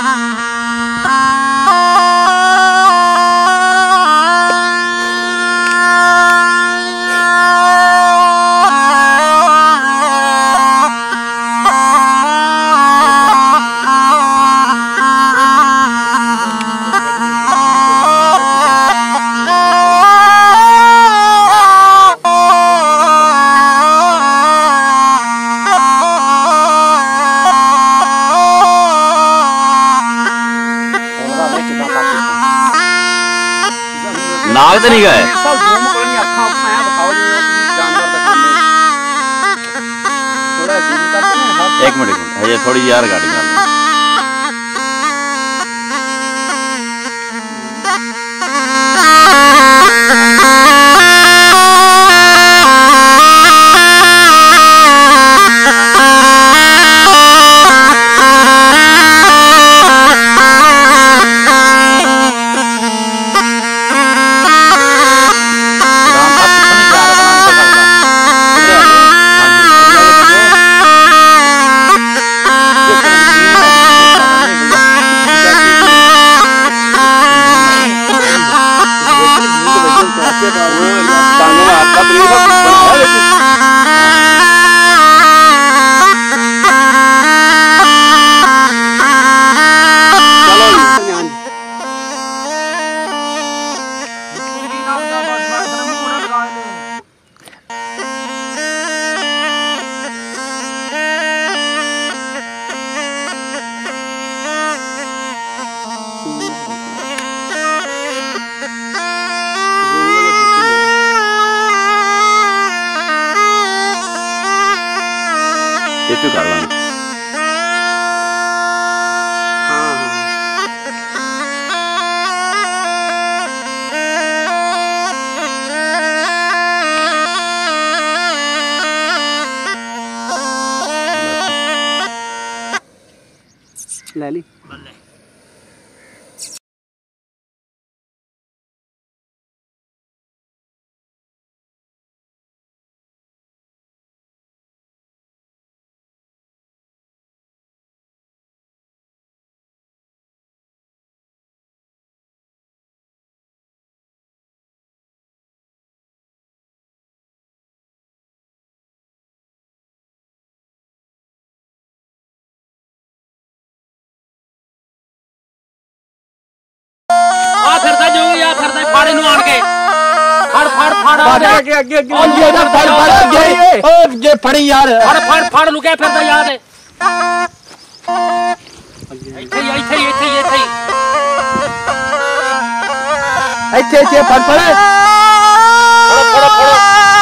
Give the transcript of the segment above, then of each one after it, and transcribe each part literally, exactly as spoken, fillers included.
नाग तो नहीं गए एक मिनट हजे थोड़ी यार गाड़ी में ये कर ला ले ली फड़ी यार फड़ फड़ फड़ लुके फिरदा यार ਇੱਥੇ ਹੀ ਇੱਥੇ ਹੀ ਇੱਥੇ ਹੀ ਇੱਥੇ ਹੀ ਇੱਥੇ ਇੱਥੇ ਫੜ ਫੜ ਫੜੋ ਫੜੋ ਫੜੋ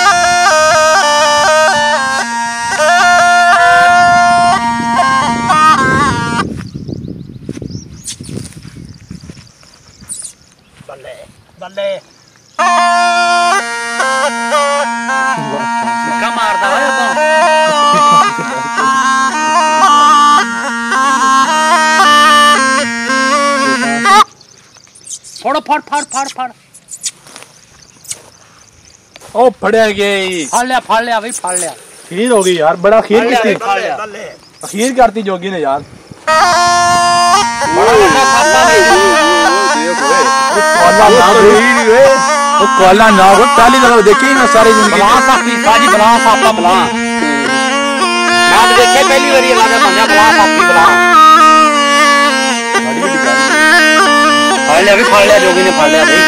ਬੱਲੇ ਬੱਲੇ ਕਾ ਮਾਰਦਾ ਓਏ ਉਦੋਂ फड़ फड़ फड़ फड़ फड़ ओ फड़या गया फड़ लिया फड़ लिया भाई फड़ लिया खीर हो गई यार बड़ा खीर किसने खीर करती जोगी ने यार कोला ना हो ताली लगा देखी ना सारी जिंदगी बला साथी साजी बला साथा बला मैं देखे पहली बार ये लगा बंदा बला साथी बला फड़ लिया भी फड़ लिया जोगी ने फड़ लिया भाई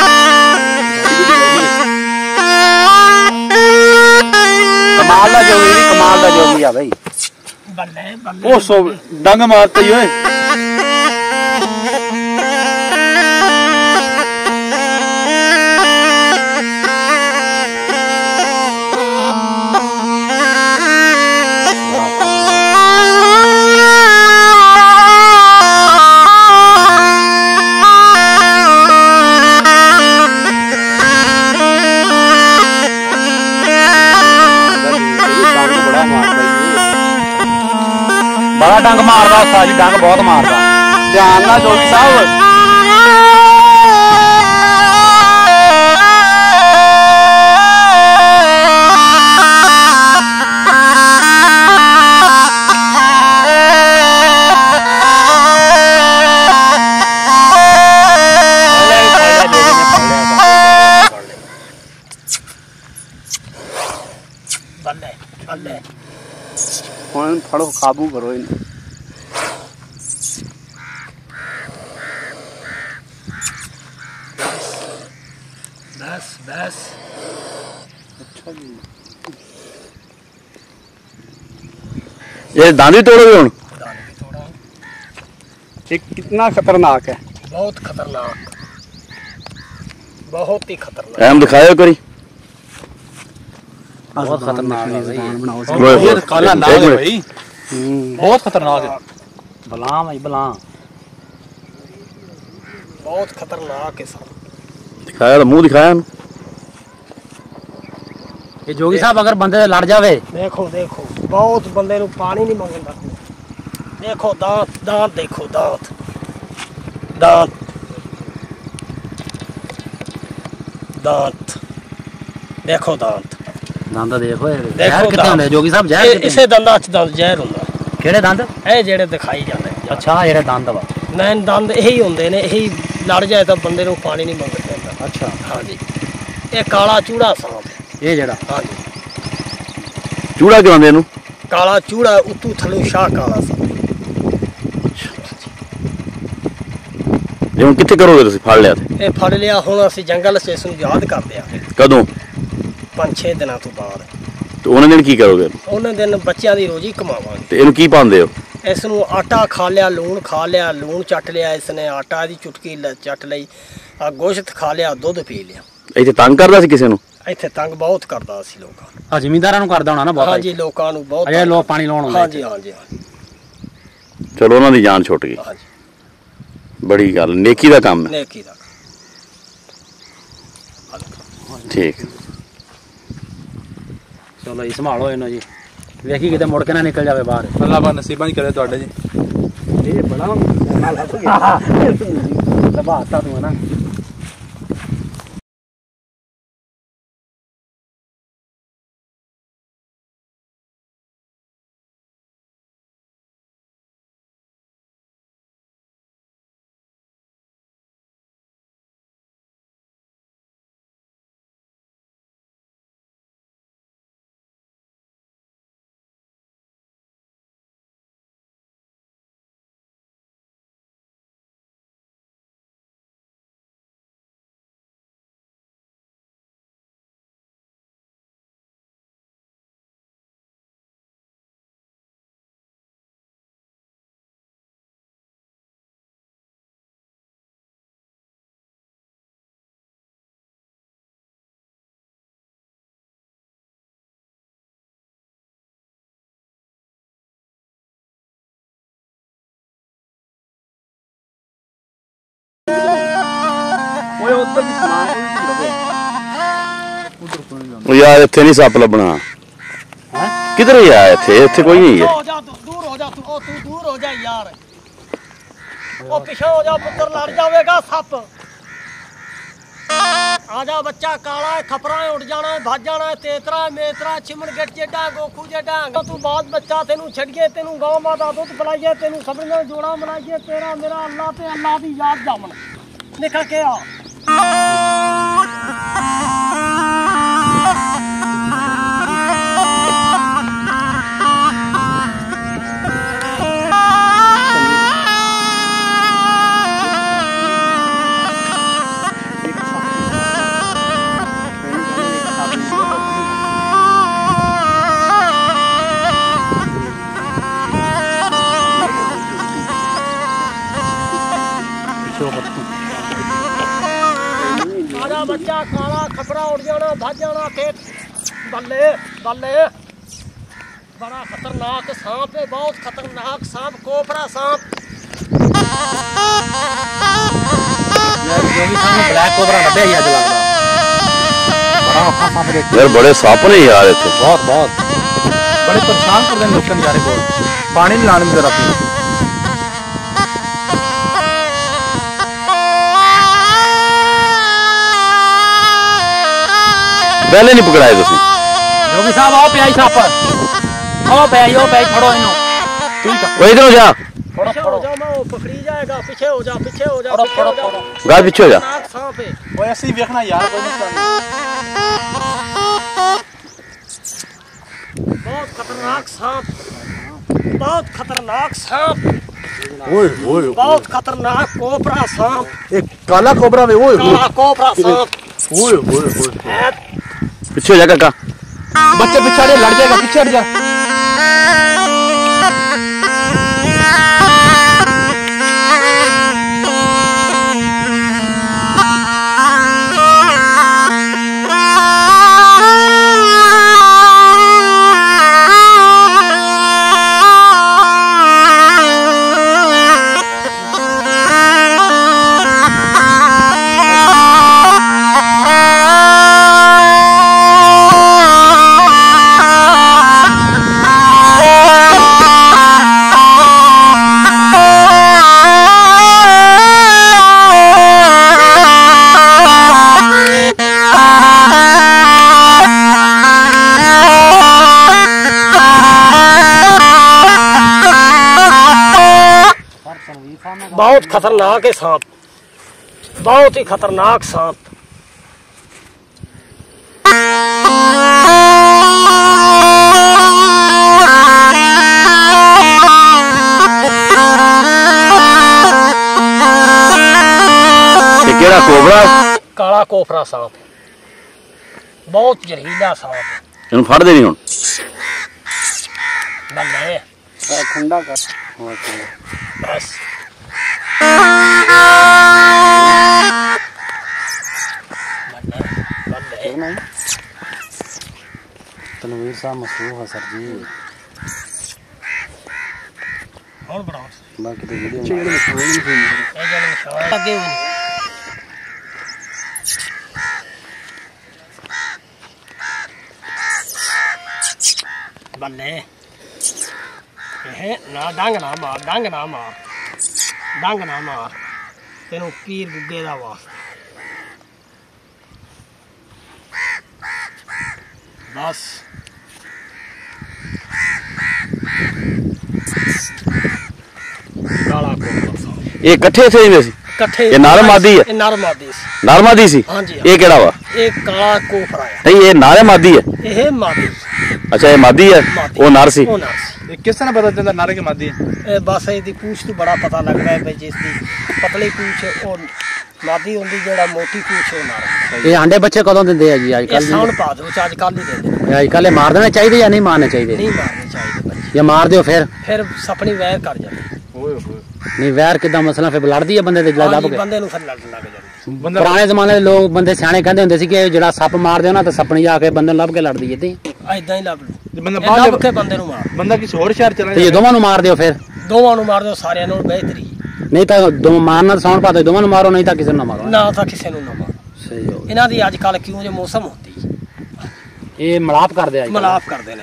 कमाल दा जोगी कमाल दा जोगी आ भाई बल्ले बल्ले ओ सो डंग मारते ही ओए बड़ा डंग मारदा साजी डंग बहुत मारदा ध्यान ना जोगी साहब ਹੁਣ ਫੜੋ ਕਾਬੂ ਕਰੋ ਇਹਨੂੰ। बस बस अच्छा जी ये दांत भी तोड़ोगे हुण? दांत भी तोड़ा। ये कितना खतरनाक है? बहुत खतरनाक, बहुत ही खतरनाक। हम दिखाओ करी। बहुत खतरनाक है भाई, ये काला नाग है भाई, बहुत खतरनाक है। बला भाई बला, बहुत खतरनाक है सर। दिखाया तो मुंह दिखाया ना। ये जोगी साहब अगर बंदे से लड़ जावे, देखो देखो बहुत बंदे नु पानी नहीं मंगदा। देखो दांत दांत देखो दांत दांत दांत देखो दांत दांत देखो। जहर कितने होंदे जोगी साहब? जहर इसे दंदां च दंद जहर हुंदा। किहड़े दंद? ए जेड़े दिखाई जांदे। अच्छा जेड़े दंद वा नैन दंद यही हुंदे ने, यही लड़ जाए तो बंदे नु पानी नहीं मंगदा। अच्छा हां जी। ये काला चूड़ा सांप ये जेड़ा, हां जी। चूड़ा क्यों आंदे इनू? काला चूड़ा उतू थलू शाह काला सांप। ये हुण कित्थे करोगे तुसीं? फड़ लिया ते ये फड़ लिया, हुण असीं जंगल च इस नूं याद कर दियांगे। कदों? पांच छे दिनां तो बाद। ਤੇ ਉਹਨਾਂ ਦਿਨ ਕੀ ਕਰੋਗੇ? ਉਹਨਾਂ ਦਿਨ ਬੱਚਿਆਂ ਦੀ ਰੋਜੀ ਕਮਾਵਾਂਗੇ। ਤੇ ਇਹਨੂੰ ਕੀ ਪਾਉਂਦੇ ਹੋ? ਇਸ ਨੂੰ ਆਟਾ ਖਾ ਲਿਆ, ਲੂਣ ਖਾ ਲਿਆ, ਲੂਣ ਚੱਟ ਲਿਆ ਇਸਨੇ, ਆਟਾ ਦੀ ਚੁਟਕੀ ਚੱਟ ਲਈ, ਆ ਗੋਸ਼ਤ ਖਾ ਲਿਆ, ਦੁੱਧ ਪੀ ਲਿਆ। ਇੱਥੇ ਤੰਗ ਕਰਦਾ ਸੀ ਕਿਸੇ ਨੂੰ? ਇੱਥੇ ਤੰਗ ਬਹੁਤ ਕਰਦਾ ਸੀ ਲੋਕਾਂ ਨੂੰ। ਆ ਜ਼ਿਮੀਂਦਾਰਾਂ ਨੂੰ ਕਰਦਾ ਹੋਣਾ ਨਾ ਬਹੁਤ? ਹਾਂਜੀ ਲੋਕਾਂ ਨੂੰ ਬਹੁਤ। ਅਜੇ ਲੋਕ ਪਾਣੀ ਲਾਉਣ ਆਉਂਦੇ। ਹਾਂਜੀ ਹਾਂਜੀ ਹਾਂਜੀ। ਚਲੋ ਉਹਨਾਂ ਦੀ ਜਾਨ ਛੁੱਟ ਗਈ। ਹਾਂਜੀ ਬੜੀ ਗੱਲ, ਨੇਕੀ ਦਾ ਕੰਮ ਹੈ। ਨੇਕੀ ਦਾ ਠੀਕ। ਚਲੋ ਜੀ ਸੰਭਾਲੋ ਇਹਨੂੰ ਜੀ, ਵੇਖੀ ਕਿਤੇ ਮੁੜ ਕੇ ਨਾ ਨਿਕਲ ਜਾਵੇ ਬਾਹਰ। ਅੱਲਾ ਬਾ ਨਸੀਬਾਂ ਹੀ ਕਰੇ ਤੁਹਾਡੇ ਜੀ। ਇਹ ਬੜਾ ਦਬਾਤਾ ਤੂੰ ਨਾ। यार इत्थे नहीं सप लभना। किधर ही आया? इत्थे इत्थे कोई नहीं है। दूर हो जा तू, ओ तू दूर हो जा यार। ओ पीछे हो जा पुत्र, लड़ जाएगा सप। आजा बच्चा काला है, खपरा उड़ जाना है, भज जाना है, तेतरा मेतरा चिमन गेट जेडा गोखू जेडा। तू बाद बच्चा तेनू छड़िए, तेनू गांव माता दुध पिलाइए, तेनू सबने जोड़ा मनाइए, तेरा मेरा अल्लाह ते अल्लाह दी याद जामन निकल के आ। बच्चा काला खपरा उड़ जाना, भज जाना, खेत बल्ले बल्ले। बड़ा खतरनाक सांप है, बहुत खतरनाक सांप, कोबरा सांप। ब्लैक कोबरा लगे ही आज लगदा। बड़ा औखा सांप है यार, बड़े सांप ने यार इत्थे बहुत बहुत बड़े परेशान कर देने लोगों यार। कोल पानी नहीं लाने में जरा पहले नहीं पकड़ाए तुसी? जोगी साहब आओ प्याई सप, आओ प्याई, ओ प्याई फड़ो इनो। ठीक है वो इधर हो जा, पीछे हो जा, मैं वो पकड़ी जाएगा। पीछे हो जा, पीछे हो जा, पीछे हो जा, गाल पीछे हो जा। सांप है वो, ऐसे ही देखना यार, कोई बहुत खतरनाक सांप। बहुत खतरनाक सांप। ओए ओए बहुत खतरनाक कोबरा सांप। एक काला कोबरा में ओए काला कोबरा सांप। ओए ओए ओए पीछे हो जा काका। बच्चे पिछाड़े लड़ जाएगा, पीछे हट जा। बहुत खतरनाक है सांप, बहुत ही खतरनाक सांप। केड़ा कोबरा? काला कोफरा सांप, बहुत जहरीला सांप है। इन्हू फड़ देनी हुण। बल्ले ठंडा कर बस। तनवीर साहब मसरूफ है सर जी। और बढ़ाओ बाकी तो वीडियो लगे हुए बल्ले ना डंग ना मार, डंग ना मार, डंग ना मार, तेनों पीर गुग्गे दा वास्ता। बस काला कोबरा सांप। ये इकट्ठे थे इनमें से? इकट्ठे। ये नर मादी है? ये नर मादी सी। नर मादी सी? हाँ जी। ये केड़ा वा? ये काला कोफरा है। नहीं ये नारे मादी है? ये मादी। अच्छा ये मादी है, वो नर सी। वो नर सी। किस तरह पता चलता नारे के मादी है? ए बस ਇਹਦੀ ਪੂਛ ਤੋਂ ਬੜਾ ਪਤਾ ਲੱਗਦਾ ਹੈ ਬਈ ਜਿਸ ਦੀ ਪਤਲੀ ਪੂਛ ਉਹ ਮਾਦੀ ਹੁੰਦੀ, ਜਿਹੜਾ ਮੋਟੀ ਪੂਛ ਉਹ ਨਰ ਹੁੰਦਾ। ਇਹ ਆਂਡੇ ਬੱਚੇ ਕਦੋਂ ਦਿੰਦੇ ਆ ਜੀ ਅੱਜ ਇਹ ਕੱਲ? ਸਾਉਣ ਪਾ ਦੋ ਚ ਅੱਜ ਕੱਲ ਹੀ ਦਿੰਦੇ ਨੇ। ਅੱਜ ਕੱਲ ਮਾਰ ਦੇਣੇ ਚਾਹੀਦੇ ਜਾਂ ਨਹੀਂ ਮਾਰਨੇ ਚਾਹੀਦੇ? ਨਹੀਂ ਮਾਰਨੇ ਚਾਹੀਦੇ ਬੱਚੇ, ਜਾਂ ਮਾਰ ਦਿਓ ਫਿਰ? ਫਿਰ ਸਪਣੀ ਵੈਰ ਕਰ ਜਾਂਦੀ। ओए ओए ਨਹੀਂ ਵੈਰ ਕਿਦਾਂ ਮਸਲਾ ਫਿਰ ਲੜਦੀ ਆ ਬੰਦੇ ਦੇ ਲੱਭ ਹਾਂਜੀ ਕੇ? ਬੰਦੇ ਨੂੰ ਫਿਰ ਲੜਨ ਲੱਗ ਜਾਂਦੀ। ਪੁਰਾਣੇ ਜ਼ਮਾਨੇ ਦੇ ਲੋਕ ਬੰਦੇ ਸਿਆਣੇ ਕਹਿੰਦੇ ਹੁੰਦੇ ਸੀ ਕਿ ਜਿਹੜਾ ਸੱਪ ਮਾਰਦੇ ਨਾ ਤਾਂ ਸੱਪਣੀ ਆ ਕੇ ਬੰਦੇ ਨੂੰ ਲੱਭ ਕੇ ਲੜਦੀ ਏ। ਤੇ ਐਦਾਂ ਹੀ ਲੱਭ ਲਓ, बंदा ਇਹ बाहर ਲੱਭ ਕੇ ਬੰਦੇ ਨੂੰ ਮਾਰ। बंदा किसी और शहर चला ਤੇ ਇਹ ਦੋਵਾਂ ਨੂੰ ਮਾਰ ਦਿਓ ਫਿਰ। ਦੋਵਾਂ ਨੂੰ ਮਾਰ ਦਿਓ, ਸਾਰਿਆਂ ਨੂੰ ਬਿਹਤਰੀ। ਨਹੀਂ ਤਾਂ ਦੋ ਮਾਰਨਾ ਸੌਣ ਪਾ ਦਿਓ, ਦੋਵਾਂ ਨੂੰ ਮਾਰੋ, ਨਹੀਂ ਤਾਂ ਕਿਸੇ ਨੂੰ ਨਾ ਮਾਰੋ। ਨਾ ਤਾਂ ਕਿਸੇ ਨੂੰ ਨਾ ਮਾਰੋ। ਸਹੀ ਹੋ ਇਹਨਾਂ ਦੀ ਅੱਜ ਕੱਲ ਕਿਉਂ ਜੇ ਮੌਸਮ ਹੁੰਦੀ, ਇਹ ਮਲਾਪ ਕਰਦੇ ਆ? ਮਲਾਪ ਕਰਦੇ ਨੇ।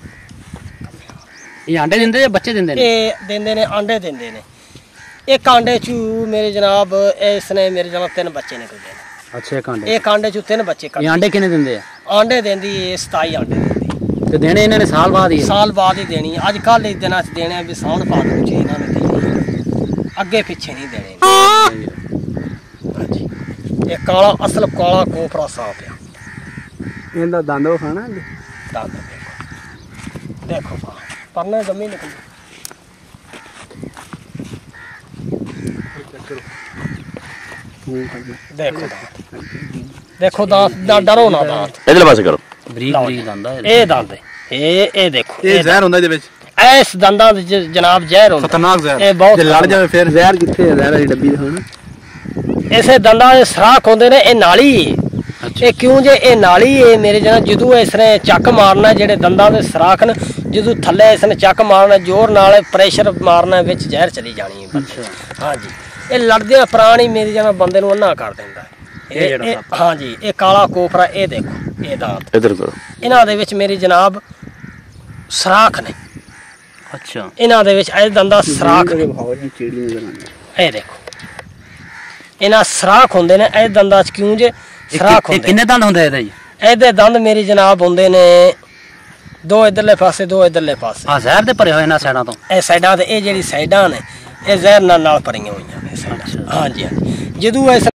ਇਹ ਆਂਡੇ ਦਿੰਦੇ ਜਾਂ ਬੱਚੇ ਦਿੰਦੇ ਨੇ? ਇਹ ਦਿੰਦੇ ਨੇ, ਆਂਡੇ ਦਿੰਦੇ ਨੇ। ਇੱਕ ਆਂਡੇ ਚ ਮੇਰੇ ਜਨਾਬ ਇਸ ਨੇ ਮੇਰੇ ਜਨਾਬ ਤਿੰਨ ਬੱਚੇ ਨਿਕਲਦੇ ਨੇ। ਅੱਛਾ ਇੱਕ ਆਂਡੇ? ਇੱਕ ਆਂਡੇ ਚ ਤਿੰਨ ਬੱਚੇ ਇਹ ਕੱਢਦੇ। ਆਂਡੇ ਕਿੰਨੇ ਦਿੰਦੇ ਆ? ਆਂਡੇ ਦਿੰਦੀ ਏ ਸਤਾਈ ਆਂਡੇ ਦਿੰਦੀ। ਤੇ ਦੇਣੇ ਇਹਨਾਂ ਨੇ ਸਾਲ ਬਾਅਦ ਹੀ? ਸਾਲ ਬਾਅਦ ਹੀ ਦੇਣੀ। ਅੱਜ ਕੱਲ ਦੇ ਦਿਨਾਂ ਚ ਦੇਣੇ ਵੀ ਸਾਉਣ ਪਾ ਦੋ ਜੀ ਇਹਨਾਂ ਨੇ ਦੇਣੀ, ਅੱਗੇ ਪਿੱਛੇ ਨਹੀਂ ਦੇਣੇ। ਹਾਂਜੀ ਇਹ ਕਾਲਾ ਅਸਲ ਕਾਲਾ ਕੋਫਰਾ सांप ਆ। ਇਹਦਾ ਦੰਦ ਉਹ ਖਾਣਾ ਦੰਦ ਦੇਖੋ, ਦੇਖੋ ਪਰਨਾ ਜੰਮੀ ਨਿਕਲ। ਦੇਖੋ ਦਾਂਤ, ਦੇਖੋ ਦਾਂਤ ਦਾ ਡਰੋ ਨਾ ਦਾਂਤ। इधर पासे करो। ਬਰੀਕ ਬਰੀਕ ਦੰਦ ਆ ਇਹ ਦੰਦ ਇਹ ਇਹ ਦੇਖੋ, ਇਹ ਜ਼ਹਿਰ ਹੁੰਦਾ ਇਹਦੇ ਵਿੱਚ? ਇਸ ਦੰਦਾਂ ਦੇ ਜ- ਜਨਾਬ ਜ਼ਹਿਰ ਹੁੰਦਾ। ਖਤਰਨਾਕ ਜ਼ਹਿਰ। ਇਹ ਬਹੁਤ ਜੇ ਲੜ ਜਾਵੇ ਫਿਰ? ਜ਼ਹਿਰ ਕਿੱਥੇ ਹੈ? ਜ਼ਹਿਰ ਵਾਲੀ ਡੱਬੀ ਦਿਖਾਉਣਾ। ਇਸੇ ਦੰਦਾਂ ਦੇ ਸਰਾਖ ਹੁੰਦੇ ਨੇ। ਇਹ ਨਾਲੀ ਏ। ਇਹ ਕਿਉਂ ਜੇ ਇਹ ਨਾਲੀ ਏ ਮੇਰੇ ਜਨਾ, ਜਦੋਂ ਇਸ ਨੇ ਚੱਕ ਮਾਰਨਾ, ਜਿਹੜੇ ਦੰਦਾਂ ਦੇ ਸਰਾਖ ਨੇ, ਜਦੋਂ ਥੱਲੇ ਇਸ ਨੇ ਚੱਕ ਮਾਰਨਾ ਜ਼ੋਰ ਨਾਲ, ਪ੍ਰੈਸ਼ਰ ਮਾਰਨਾ, ਵਿੱਚ ਜ਼ਹਿਰ ਚਲੀ ਜਾਣੀ ਹੈ। ਹਾਂਜੀ ਇਹ ਲੜਦਿਆਂ ਪ੍ਰਾਣੀ ਮੇਰੇ ਜਨਾ ਬੰਦੇ ਨੂੰ ਅੰਨਾ ਕਰ ਦਿੰਦਾ। ਇਹ ਇਹ- ਹਾਂਜੀ ਇਹ ਕਾਲਾ ਕੋਫਰਾ, ਇਹ ਦੇਖੋ ਇਹ ਦਾਂਤ, इधर करो। ਇਹਨਾਂ ਦੇ ਵਿੱਚ ਮੇਰੀ ਜਨਾਬ ਸਰਾਖ ਨੇ। ਅੱਛਾ ਇਹਨਾਂ ਦੇ ਵਿੱਚ ਇਹ ਦੰਦਾਂ ਸਰਾਖ ਨੇ। ਚਿੜੀ ਨਜ਼ਰ ਆਉਂਦੀ। ਇਹ ਦੇਖੋ ਇਹਨਾਂ ਸਰਾਖ ਹੁੰਦੇ ਨੇ ਇਹ ਦੰਦਾਂ 'ਚ। ਕਿਉਂ ਜੇ ਸਰਾਖ ਇਹ ਹੁੰਦੇ? ਕਿੰਨੇ ਦੰਦ ਹੁੰਦੇ ਇਹਦੇ ਜੀ? ਇਹਦੇ ਦੰਦ ਮੇਰੀ ਜਨਾਬ ਹੁੰਦੇ ਨੇ ਦੋ ਇਧਰਲੇ ਪਾਸੇ, ਦੋ ਇਧਰਲੇ ਪਾਸੇ। ਆ ਜ਼ਹਿਰ ਦੇ ਭਰੇ ਹੋਏ ਨਾ ਸਾਈਡਾਂ ਤੋਂ? ਇਹ ਸਾਈਡਾਂ ਤੇ, ਇਹ ਜਿਹੜੀ ਸਾਈਡਾਂ ਨੇ ਇਹ ਜ਼ਹਿਰ ਨਾਲ ਨਾਲ ਭਰੀਆਂ ਹੋਈਆਂ ਨੇ ਸਾਈਡਾਂ। ਹਾਂਜੀ ਹਾਂਜੀ ਜਦੋਂ ਇਸ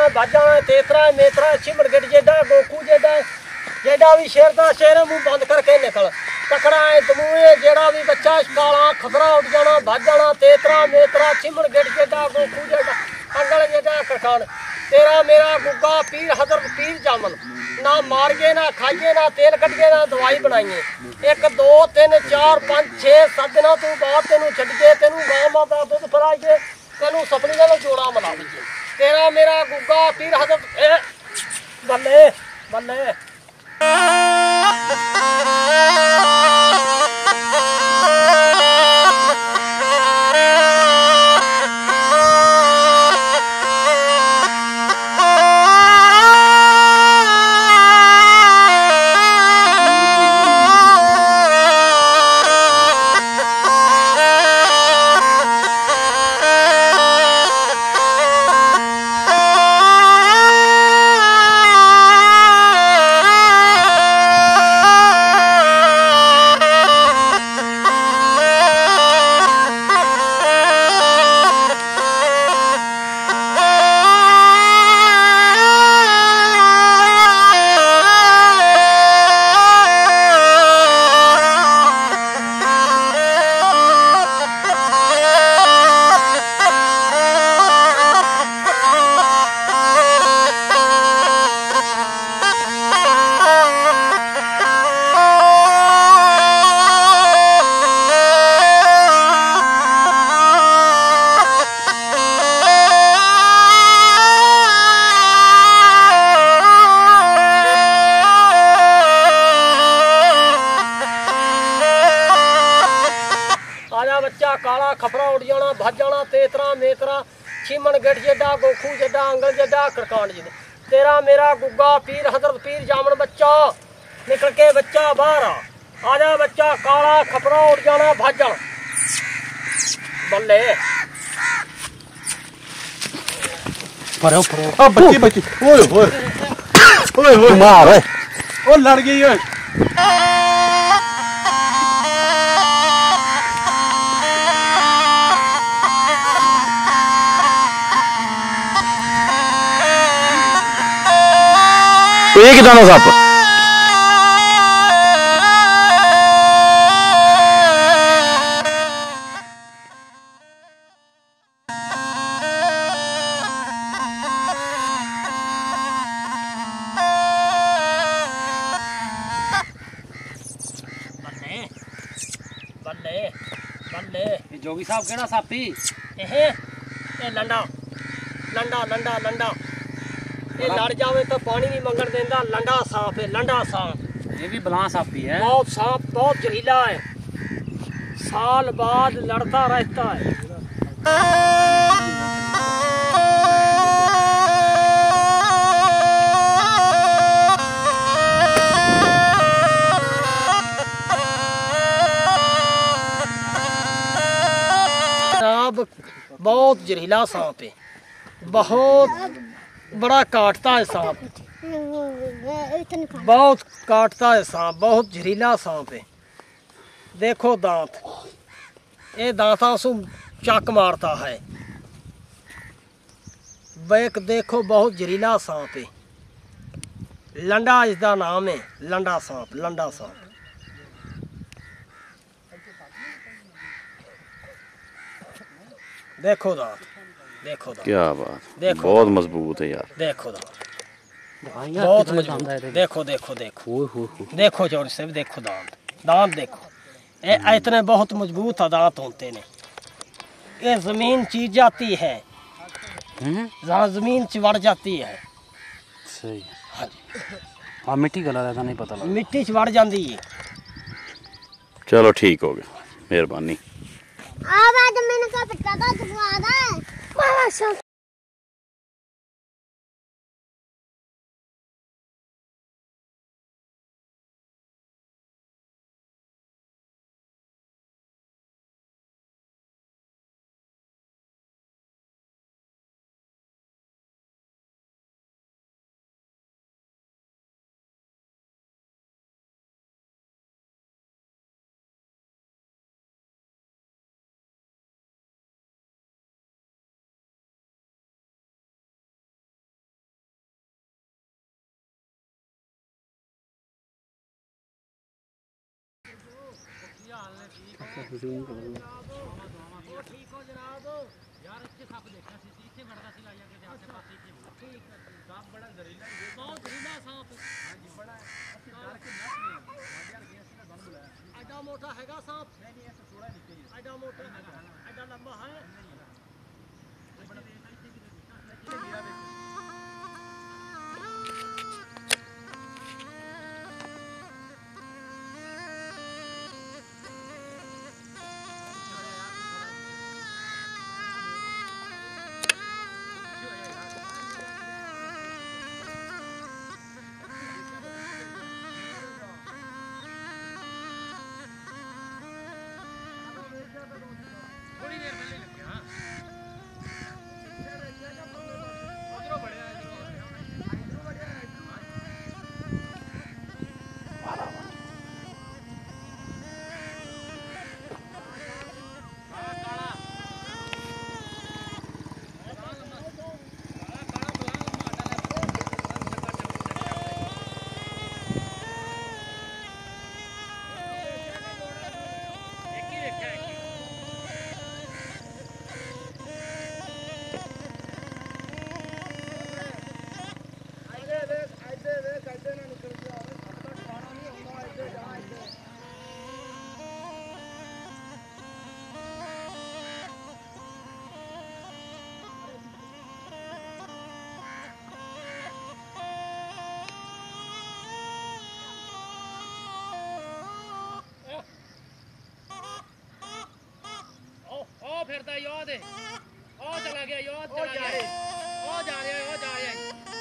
भाजाना तेतरा मेतरा चिमड़ गिट जेडा गोकू जेडा जेडा भी शेर दा शेर मुंह बंद करके निकल तकड़ा है दमूए जेड़ा भी बच्चा काला खतरा उठ जाना भज जाना तेतरा मेतरा चिमड़ गिट जेडा गोकू जेडा अंगल जेडा करखान तेरा मेरा गुग्गा पीर हजरत पीर जामन ना मारिए ना खाइए ना तेल कटिए ना दवाई बनाइए एक दो तीन चार पाँच छे सत्त दिनों तू बाद तेनू छड्डिए तेनू गां माता दुध पिलाइए तेनू सपनी का जोड़ा मिला दीजिए तेरा मेरा गुग्गा पीर हजरत बल्ले बल्ले बच्चा काला खपरा उड़ जाना भज जाना तेतरा मेतरा छीमन गिट जेडा गोखू जेडा अंगल जेडा करकांड जेडा तेरा मेरा गुग्गा पीर हजरत पीर जामन बच्चा निकल के बच्चा बाहर आ आजा बच्चा काला खपरा उड़ जाना भज जाना बल्ले परो परो ओ बच्ची बच्ची ओए ओए ओए ओए मार ओए ओ लड़ गई ओए ਇਹ ਕਿਦਾਂ ਦਾ ਸੱਪ बल्ले बल्ले जोगी साहब केड़ा सापी ਇਹ ਇਹ ਲੰਡਾ ਲੰਡਾ ਲੰਡਾ ਲੰਡਾ ये लड़ जावे तो पानी नहीं मंगन देंदा लंडा सांप है लंडा सांप ये भी बला सापी है बहुत सांप बहुत जहरीला है साल बाद लड़ता रहता है सांप बहुत जहरीला सांप है बहुत बड़ा काटता है सांप बहुत काटता है सांप बहुत जहरीला सांप है देखो दांत ये दांता सु चक मारता है बैक देखो बहुत जहरीला सांप है लंडा इसका नाम है लंडा सांप लंडा सांप देखो दांत देखो दांत क्या बात देखो बहुत मजबूत है यार देखो दांत बहुत मजबूत देखो देखो देखो देखो चौरी साहब देखो दांत दांत देखो ये इतने बहुत मजबूत दांत होते ने ये जमीन चीज जाती है जहाँ जमीन चिवड़ जाती है सही हाँ जी हाँ मिट्टी कलर ऐसा नहीं पता लगा मिट्टी चिवड़ जाती है चलो ठीक हो गया मेहरबानी आवाज मैंने कहा पता था तुम्हारा ਹਾਲ ਨੇ? ਠੀਕ ਹੋ? ਠੀਕ ਹੋ ਜਨਾਬ? ਯਾਰ ਇੱਥੇ ਸੱਪ ਦੇਖਿਆ ਸੀ, ਇੱਥੇ ਵੜਦਾ ਸੀ ਲਾਇਆ ਕਿਤੇ ਆਸੇ ਪਾਸੇ ਇੱਥੇ। ਠੀਕ ਹੈ, ਸੱਪ ਬੜਾ ਜ਼ਹਿਰੀਲਾ ਹੈ, ਬਹੁਤ ਜ਼ਹਿਰੀਲਾ ਸੱਪ। ਹਾਂਜੀ ਬੜਾ ਹੈ, ਅਸੀਂ ਡਰ ਕੇ ਨੱਸ ਗਏ। ਸਾਡੇ ਯਾਰ ਗਿਆ ਸੀ ਨਾ ਬੰਦ ਬੁਲਾਇਆ। ਐਡਾ ਮੋਟਾ ਹੈਗਾ ਸੱਪ? ਨਹੀਂ ਨਹੀਂ, ਇਹ ਤਾਂ ਥੋੜਾ ਨਿੱਕਾ ਹੀ ਹੈ। ਐਡਾ ਮੋਟਾ ਹੈਗਾ? ਐਡਾ ਲੰਬਾ ਹੈ? ਬੜਾ ਤੇਜ਼ ਹੈ, ਇੱਥੇ ਕਿਤੇ ਗਿਆ ਵੇ। थोड़ी देर पहले लग गया। उधरों बढ़िया है, इधरों बढ़िया है, इधरों काला फिरता है याद है, ओ चला गया, याद चला गया, ओ जा रहा है, ओ जा रहा है,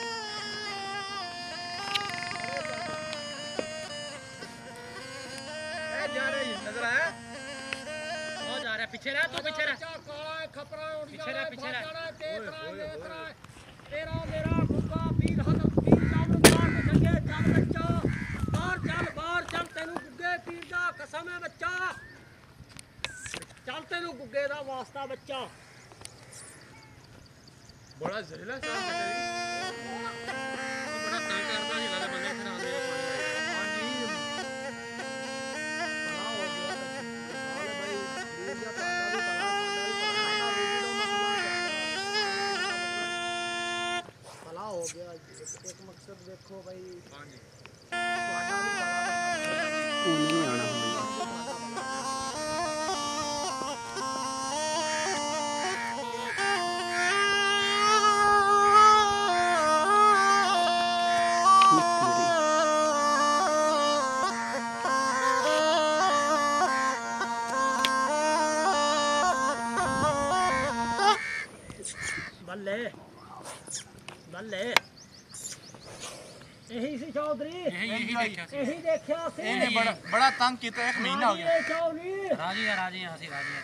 ए जा रहा है, नजर आया, ओ जा रहा है, पीछे रह, तू पीछे रह, खपरा पीछे रह, पीछे रह, तेरा मेरा गुस्सा पीर हद पीर जाम मार के जंगे चल बच्चा, बाहर चल, बाहर चल, तेनू गुग्गे पीर दा कसम है बच्चा, चल तेनू गुग्गे दा वास्ता बच्चा। बड़ा जहरीला सांप है, बड़ा तंग करता नहीं लगा बंदा फिर आदमी का पानी आया। हां जी बड़ा हो गया साले भाई, ये क्या पाता भी बड़ा हो गया। एक मकसद देखो भाई। हां जी ਤੁਹਾਡਾ ਵੀ बड़ा नहीं आना बल्ले बल्ले यही सी चौधरी, यही देखा यही देखा सी, यही बड़ा बड़ा तंग किया, एक महीना हो गया। राजी है, राजी है, हसी राजी है।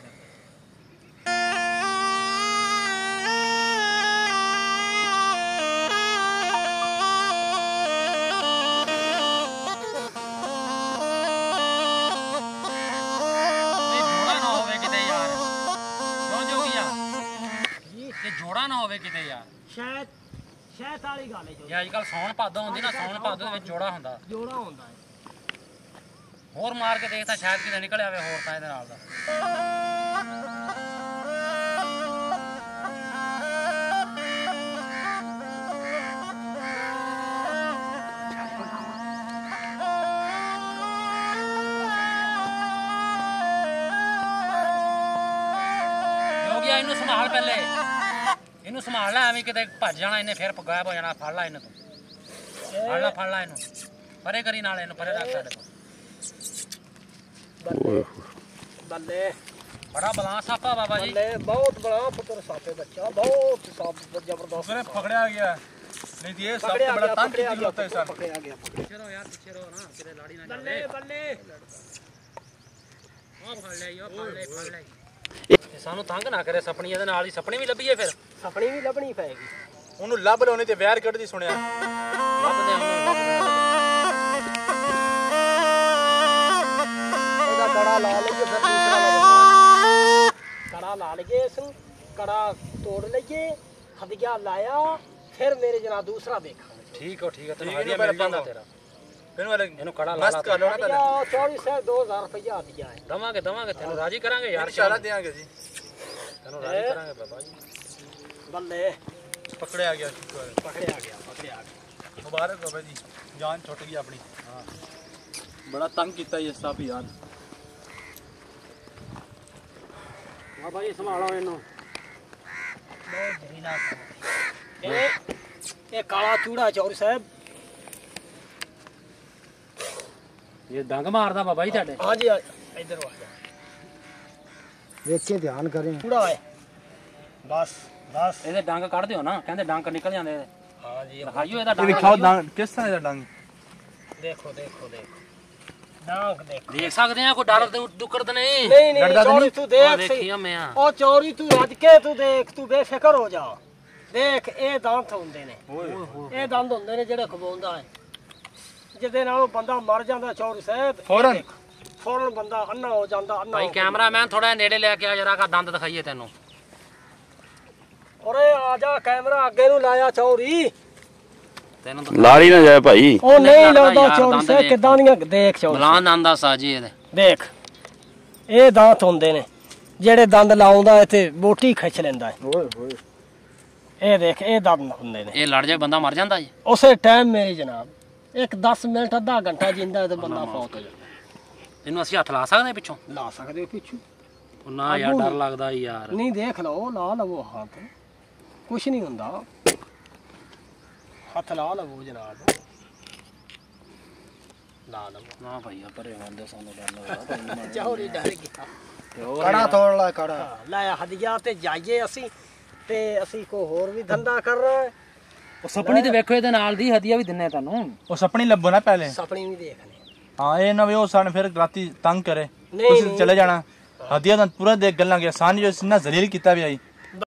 जोड़ा ना होवे किते यार, क्यों जोगिया ये जोड़ा ना होवे किते यार, शायद शायद वाली गल है। ये आजकल सौन भादो होंदी ना, सौन भादो दे जोड़ा होंदा, जोड़ा होंदा है। होर मार के देखता शायद किते निकल आवे होर तां इहदे नाल दा। जोगिया इनू संभाल पहले, इनू संभाल लै, एवं किते भज जाना इन्हें, फिर गायब हो जाना। फड़ ला इन्हें, तू फड़ ला, फड़ ला इनू, परे करी नाल इनू, परे रख साडे कोल। बल्ले बल्ले बड़ा बला सापा बाबा जी, बल्ले बहुत बड़ा पुत्र सापे बच्चा, बहुत साप जबरदस्त पकड़ा गया। नहीं ये साप बड़ा तंग किया होता है सर, पकड़ा गया। पीछे रहो यार, पीछे रहो ना, तेरे लाड़ी ना जाए। बल्ले बल्ले ओ फड़ ले, यो फड़ ले, फड़ ले, सानू तंग ना करे। सपनी ਇਹਦੇ ਨਾਲ ਹੀ ਸਪਣੀ ਵੀ ਲੱਭੀ ਹੈ, ਫਿਰ ਸਪਣੀ ਵੀ ਲੱਭਣੀ ਪਏਗੀ। ਉਹਨੂੰ ਲੱਭ ਲਿਆਉਣੀ ਤੇ ਵੈਰ ਕੱਢਦੀ ਸੁਣਿਆ, ਲੱਭਦੇ ਉਹਨੂੰ ਲੱਭਦੇ। ਇਹਦਾ ਕੜਾ ਲਾ ਲਈਏ, ਫਿਰ ਦੂਸਰਾ ਲਵਾਂਗੇ। ਕੜਾ ਲਾ ਲਈਏ, ਇਸ ਕੜਾ ਤੋੜ ਲਈਏ, ਹਦਿਆ ਲਾਇਆ, ਫਿਰ ਮੇਰੇ ਜਨਾ ਦੂਸਰਾ ਦੇਖਾਂਗੇ। ਠੀਕ ਹੋ, ਠੀਕ ਹੈ, ਤੈਨੂੰ ਹਦਿਆ ਮਿਲ ਜਾਂਦਾ ਤੇਰਾ। ਇਹਨੂੰ ਵਾਲੇ ਇਹਨੂੰ ਕੜਾ ਲਾ ਲਾ ਕਰ ਲਓ ਨਾ ਪਹਿਲੇ ਚੌੜੀ ਸਾਹਿਬ ਦੋ ਹਜ਼ਾਰ ਰੁਪਇਆ ਦਿਆ ਹੈ ਦਵਾਂਗੇ ਦਵਾਂਗੇ ਤੈਨੂੰ ਰਾਜੀ ਕਰਾਂਗੇ ਯਾਰ ਇਨਸ਼ਾਅੱਲਾ ਦੇਾਂਗੇ ਜੀ ਤੈਨੂੰ ਰਾਜੀ ਕਰਾਂਗੇ ਬਾਬਾ ਜੀ ਬੱਲੇ ਪਕੜਿਆ ਗਿਆ ਪਕੜਿਆ ਗਿਆ ਪਕੜਿਆ ਗਿਆ ਮੁਬਾਰਕ ਬਾਬਾ ਜੀ ਜਾਨ ਛੁੱਟ ਗਈ ਆਪਣੀ ਹਾਂ ਬੜਾ ਤੰਗ ਕੀਤਾ ਇਹ ਸਭ ਯਾਰ ਬਾਬਾ ਜੀ ਸੰਭਾਲੋ ਇਹਨੂੰ ਬਹੁਤ ਜ਼ਹਿਰੀਲਾ ਇਹ ਇਹ ਕਾਲਾ ਚੂੜਾ ਚੌਰੀ ਸਾਹਿਬ ਇਹ ਡੰਗ ਮਾਰਦਾ ਬਾਬਾ ਜੀ ਤੁਹਾਡੇ ਹਾਂਜੀ ਇੱਧਰ ਆ ਜਾ ਵੇਖੇ ਧਿਆਨ ਕਰੇ ਚੂੜਾ ਹੈ ਬਸ ਬਸ ਇਹਦੇ ਡੰਗ ਕੱਢ ਦਿਓ ਨਾ ਕਹਿੰਦੇ ਡੰਗ ਨਿਕਲ ਜਾਂਦੇ ਇਹਦੇ ਹਾਂਜੀ ਦਿਖਾਈਓ ਇਹਦਾ ਇਹ ਡੰਗ ਵਿਖਾਓ ਡੰਗ ਕਿਸ ਤਰ੍ਹਾਂ ਦਾ ਡੰਗ ਦੇਖੋ ਦੇਖੋ ਦੇਖੋ ਡੰਗ ਦੇਖੋ ਦੇਖ ਸਕਦੇ ਆ ਕੋਈ ਡਰ ਦੁਕਰਦ ਨਹੀਂ ਨਹੀਂ ਨਹੀਂ ਚੌਰੀ ਤੂੰ ਦੇਖ ਸਹੀ ਦੇਖੀਆ ਮੈਂ ਆ ਉਹ ਚੌਰੀ ਤੂੰ ਰੱਜ ਕੇ ਤੂੰ ਦੇਖ ਤੂੰ ਬੇਫਿਕਰ ਹੋ ਜਾ ਦੇਖ ਇਹ ਦੰਦ ਹੁੰਦੇ ਨੇ ਇਹ ਦੰਦ ਹੁੰਦੇ ਨੇ ਜਿਹੜੇ ਖਵਾਉਂਦਾ ਹੈ ਜਿਹਦੇ ਨਾਲ ਉਹ ਬੰਦਾ ਮਰ ਜਾਂਦਾ ਚੌਰੀ ਸਾਹਿਬ ਫੌਰਨ ਫੌਰਨ ਬੰਦਾ ਅੰਨਾ ਹੋ ਜਾਂਦਾ ਅੰਨਾ ਭਾਈ ਕੈਮਰਾਮੈਨ ਥੋੜਾ ਨੇੜੇ ਲੈ ਕੇ ਆ ਜਰਾ ਕਾ ਦੰਦ ਦਿਖਾਈਏ ਤੈਨੂੰ ਓਰੇ ਆ ਜਾ ਕੈਮਰਾ ਅੱਗੇ ਨੂੰ ਲਾਇਆ ਚੌਰੀ ਤੈਨੂੰ ਲਾੜੀ ਨਾ ਜਾਏ ਭਾਈ ਉਹ ਨਹੀਂ ਲਾਉਂਦਾ ਚੌਰੀ ਸਾਹਿਬ ਕਿਦਾਂ ਦੀਆਂ ਦੇਖ ਚੌਰੀ ਬਲਾਨ ਦੰਦ ਦਾ ਸਾਜੀ ਇਹਦੇ ਦੇਖ ਇਹ ਦੰਦ ਹੁੰਦੇ ਨੇ ਜਿਹੜੇ ਦੰਦ ਲਾਉਂਦਾ ਇੱਥੇ ਬੋਟੀ ਖਿੱਚ ਲੈਂਦਾ ਹੈ ਓਏ ਹੋਏ ਇਹ ਦੇਖ ਇਹ ਦੰਦ ਹੁੰਦੇ ਨੇ ਇਹ ਲੜ ਜਾਏ ਬੰਦਾ ਮਰ ਜਾਂਦਾ ਜੀ ਉਸੇ ਟਾਈਮ ਮੇਰੀ ਜਨਾਬ ਇੱਕ ਦਸ ਮਿੰਟ ਅੱਧਾ ਘੰਟਾ ਜਿੰਦਾ ਤੇ ਬੰਦਾ ਫੌਤ ਹੋ ਜਾਂਦਾ ਇਹਨੂੰ ਅਸੀਂ ਹੱਥ ਲਾ ਸਕਦੇ ਪਿੱਛੋਂ ਲਾ ਸਕਦੇ ਹੋ ਪਿੱਛੂ ਉਹ ਨਾ ਯਾਰ ਡਰ ਲੱਗਦਾ ਯਾਰ ਨਹੀਂ ਦੇਖ ਲਓ ਲਾ ਲਵੋ ਹੱਥ ਕੁਛ ਨਹੀਂ ਹੁੰਦਾ ਹੱਥ ਲਾ ਲਵੋ ਜਨਾਬ ਲਾ ਲਵੋ ਨਾ ਭਾਈ ਆ ਪਰੇ ਹੁੰਦੇ ਸਾਨੂੰ ਡਰ ਲੱਗਦਾ ਚੌਰੀ ਡਰ ਗਿਆ ਕੜਾ ਤੋੜ ਲੈ ਕੜਾ ਲਾਇਆ ਹਦੀਆ ਤੇ ਜਾਈਏ ਅਸੀਂ ਤੇ ਅਸੀਂ ਕੋ ਹੋਰ ਵੀ ਧੰਦਾ ਕਰ ਰਹੇ ਉਹ ਸਪਣੀ ਤੇ ਵੇਖੋ ਇਹਦੇ ਨਾਲ ਦੀ ਹਦੀਆ ਵੀ ਦਿੰਨੇ ਤੁਹਾਨੂੰ ਉਹ ਸਪਣੀ ਲੱਭੋ ਨਾ ਪਹਿਲੇ ਸਪਣੀ ਵੀ ਦੇਖਨੇ ਹਾਂ ਇਹ ਨਾ ਵੀ ਉਹ ਸਾਨੂੰ ਫਿਰ ਰਾਤੀ ਤੰਗ ਕਰੇ ਨਹੀਂ, ਤੁਸੀਂ ਨਹੀਂ। ਚਲੇ ਜਾਣਾ ਹਦੀਆ ਤਾਂ ਪੂਰਾ ਦੇਖ ਗੱਲਾਂ ਗਿਆ ਸਾਨੀ ਜੋ ਸਿੰਨਾ ਜ਼ਲੀਲ ਕੀਤਾ ਵੀ ਆਈ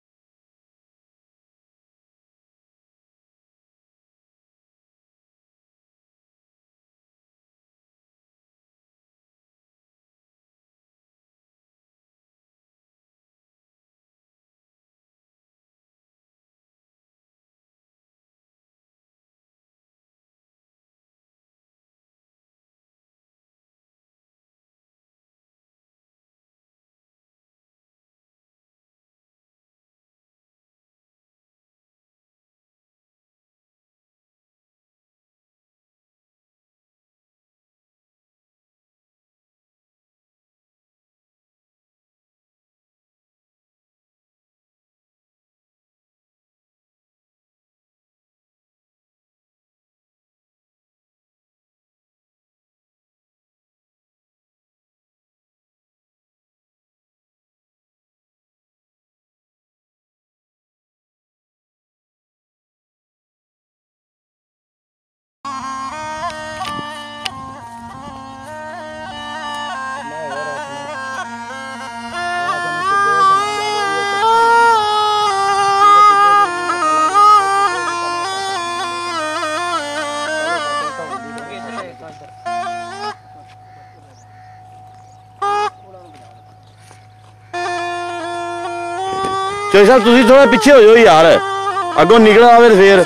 ਚੋਈ ਸਾਹਿਬ ਤੁਸੀਂ ਥੋੜਾ ਪਿੱਛੇ ਹੋ ਜਾਓ ਯਾਰ ਅੱਗੋਂ ਨਿਕਲ ਆਵੇ ਫੇਰ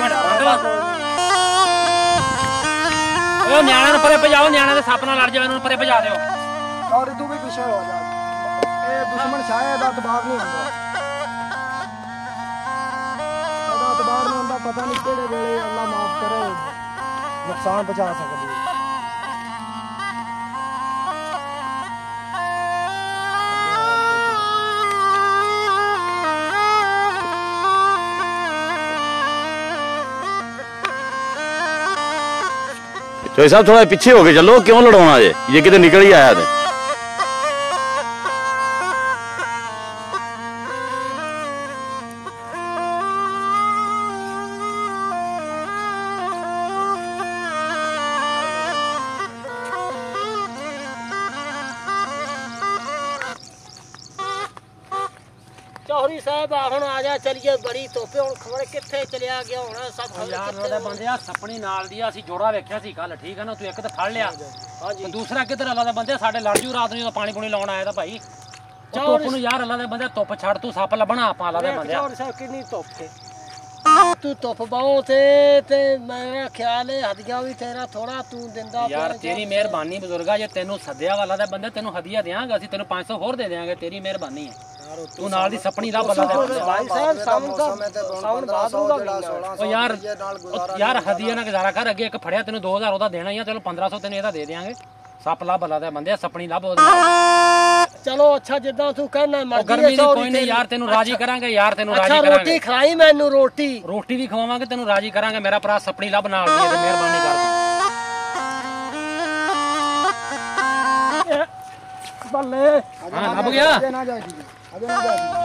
ਉਹ ਨਿਆਣਿਆਂ ਨੂੰ ਪਰੇ ਭਜਾਓ ਨਿਆਣਿਆਂ ਦੇ ਸੱਪ ਨਾਲ ਲੜ ਜਾਵੇ ਉਹਨੂੰ ਪਰੇ ਭਜਾ ਦਿਓ ਔਰ ਤੂੰ ਵੀ ਪਿੱਛੇ ਹੋ ਜਾ ਇਹ ਦੁਸ਼ਮਣ ਸ਼ਾਇਦ ਦਾ ਦਬਾਅ ਨਹੀਂ ਹੁੰਦਾ ਇਹਦਾ ਦਬਾਅ ਨਹੀਂ ਹੁੰਦਾ ਪਤਾ ਨਹੀਂ ਕਿਹੜੇ ਵੇਲੇ ਅੱਲਾ ਮਾਫ ਕਰੇ ਨੁਕਸਾਨ ਪਹੁੰਚਾ ਸਕਦੀ ਹੈ चोई साहब थोड़ा पीछे हो के चलो क्यों लड़वाना जे ये कितने निकल ही आया थे ਚੌਹਰੀ ਸਾਹਿਬ ਆ ਹੁਣ ਆ ਜਾ ਚਲੀਏ ਬੜੀ ਧੁੱਪ ਹੁਣ ਖਬਰ ਕਿੱਥੇ ਚਲਿਆ ਗਿਆ ਹੁਣ ਸਭ ਖਬਰ ਯਾਰ ਉਹਦੇ ਬੰਦਿਆ ਸਪਣੀ ਨਾਲ ਦੀ ਆ ਅਸੀਂ ਜੋੜਾ ਵੇਖਿਆ ਸੀ ਕੱਲ ਠੀਕ ਹੈ ਨਾ ਤੂੰ ਇੱਕ ਤਾਂ ਫੜ ਲਿਆ ਹਾਂਜੀ ਦੂਸਰਾ ਕਿੱਧਰ ਅੱਲਾ ਦੇ ਬੰਦੇ ਸਾਡੇ ਲੜ ਜੂ ਰਾਤ ਨੂੰ ਜਦੋਂ ਪਾਣੀ ਪੂਣੀ ਲਾਉਣ ਆਇਆ ਤਾਂ ਭਾਈ ਧੁੱਪ ਨੂੰ ਯਾਰ ਅੱਲਾ ਦੇ ਬੰਦੇ ਧੁੱਪ ਛੱਡ ਤੂੰ ਸੱਪ ਲੱਭਣਾ ਆਪਾਂ ਅੱਲਾ ਦੇ ਬੰਦੇ ਚੌਹਰੀ ਸਾਹਿਬ ਕਿੰਨੀ ਧੁੱਪ ਹੈ तू धुप बाहों ते ते मेरा ख्याल है हदिया भी तेरा थोड़ा तू दिंदा यार तेरी मेहरबानी बुजुर्गा जे तेनू सद्या वाला दे बंदे तेनू हदिया देंगे असि तेनू पाँच सौ होर दे देंगे तेरी मेहरबानी है तू नाल दी सपनी ला बल्ला दे भाई साहब साउंड का साउंड बादू का ओ यार यार हदिया ना गुजारा कर अगे एक फड़िया तेनू दो हज़ार ओदा देना ही है चलो पंद्रह सौ तेनू एदा दे देंगे सप ला बल्ला दे बंदे सपनी ला चलो अच्छा जिदा तू कहना मर्जी गर्मी दी कोई नहीं यार तेनू राजी करांगे यार तेनू राजी करांगे रोटी खवाई मैनू रोटी रोटी भी खवावांगे तेनू राजी करांगे मेरा भरा सपनी ला बना दी ते मेहरबानी कर बल्ले हां लब गया आगे ना जाएगी आगे ना जाएगी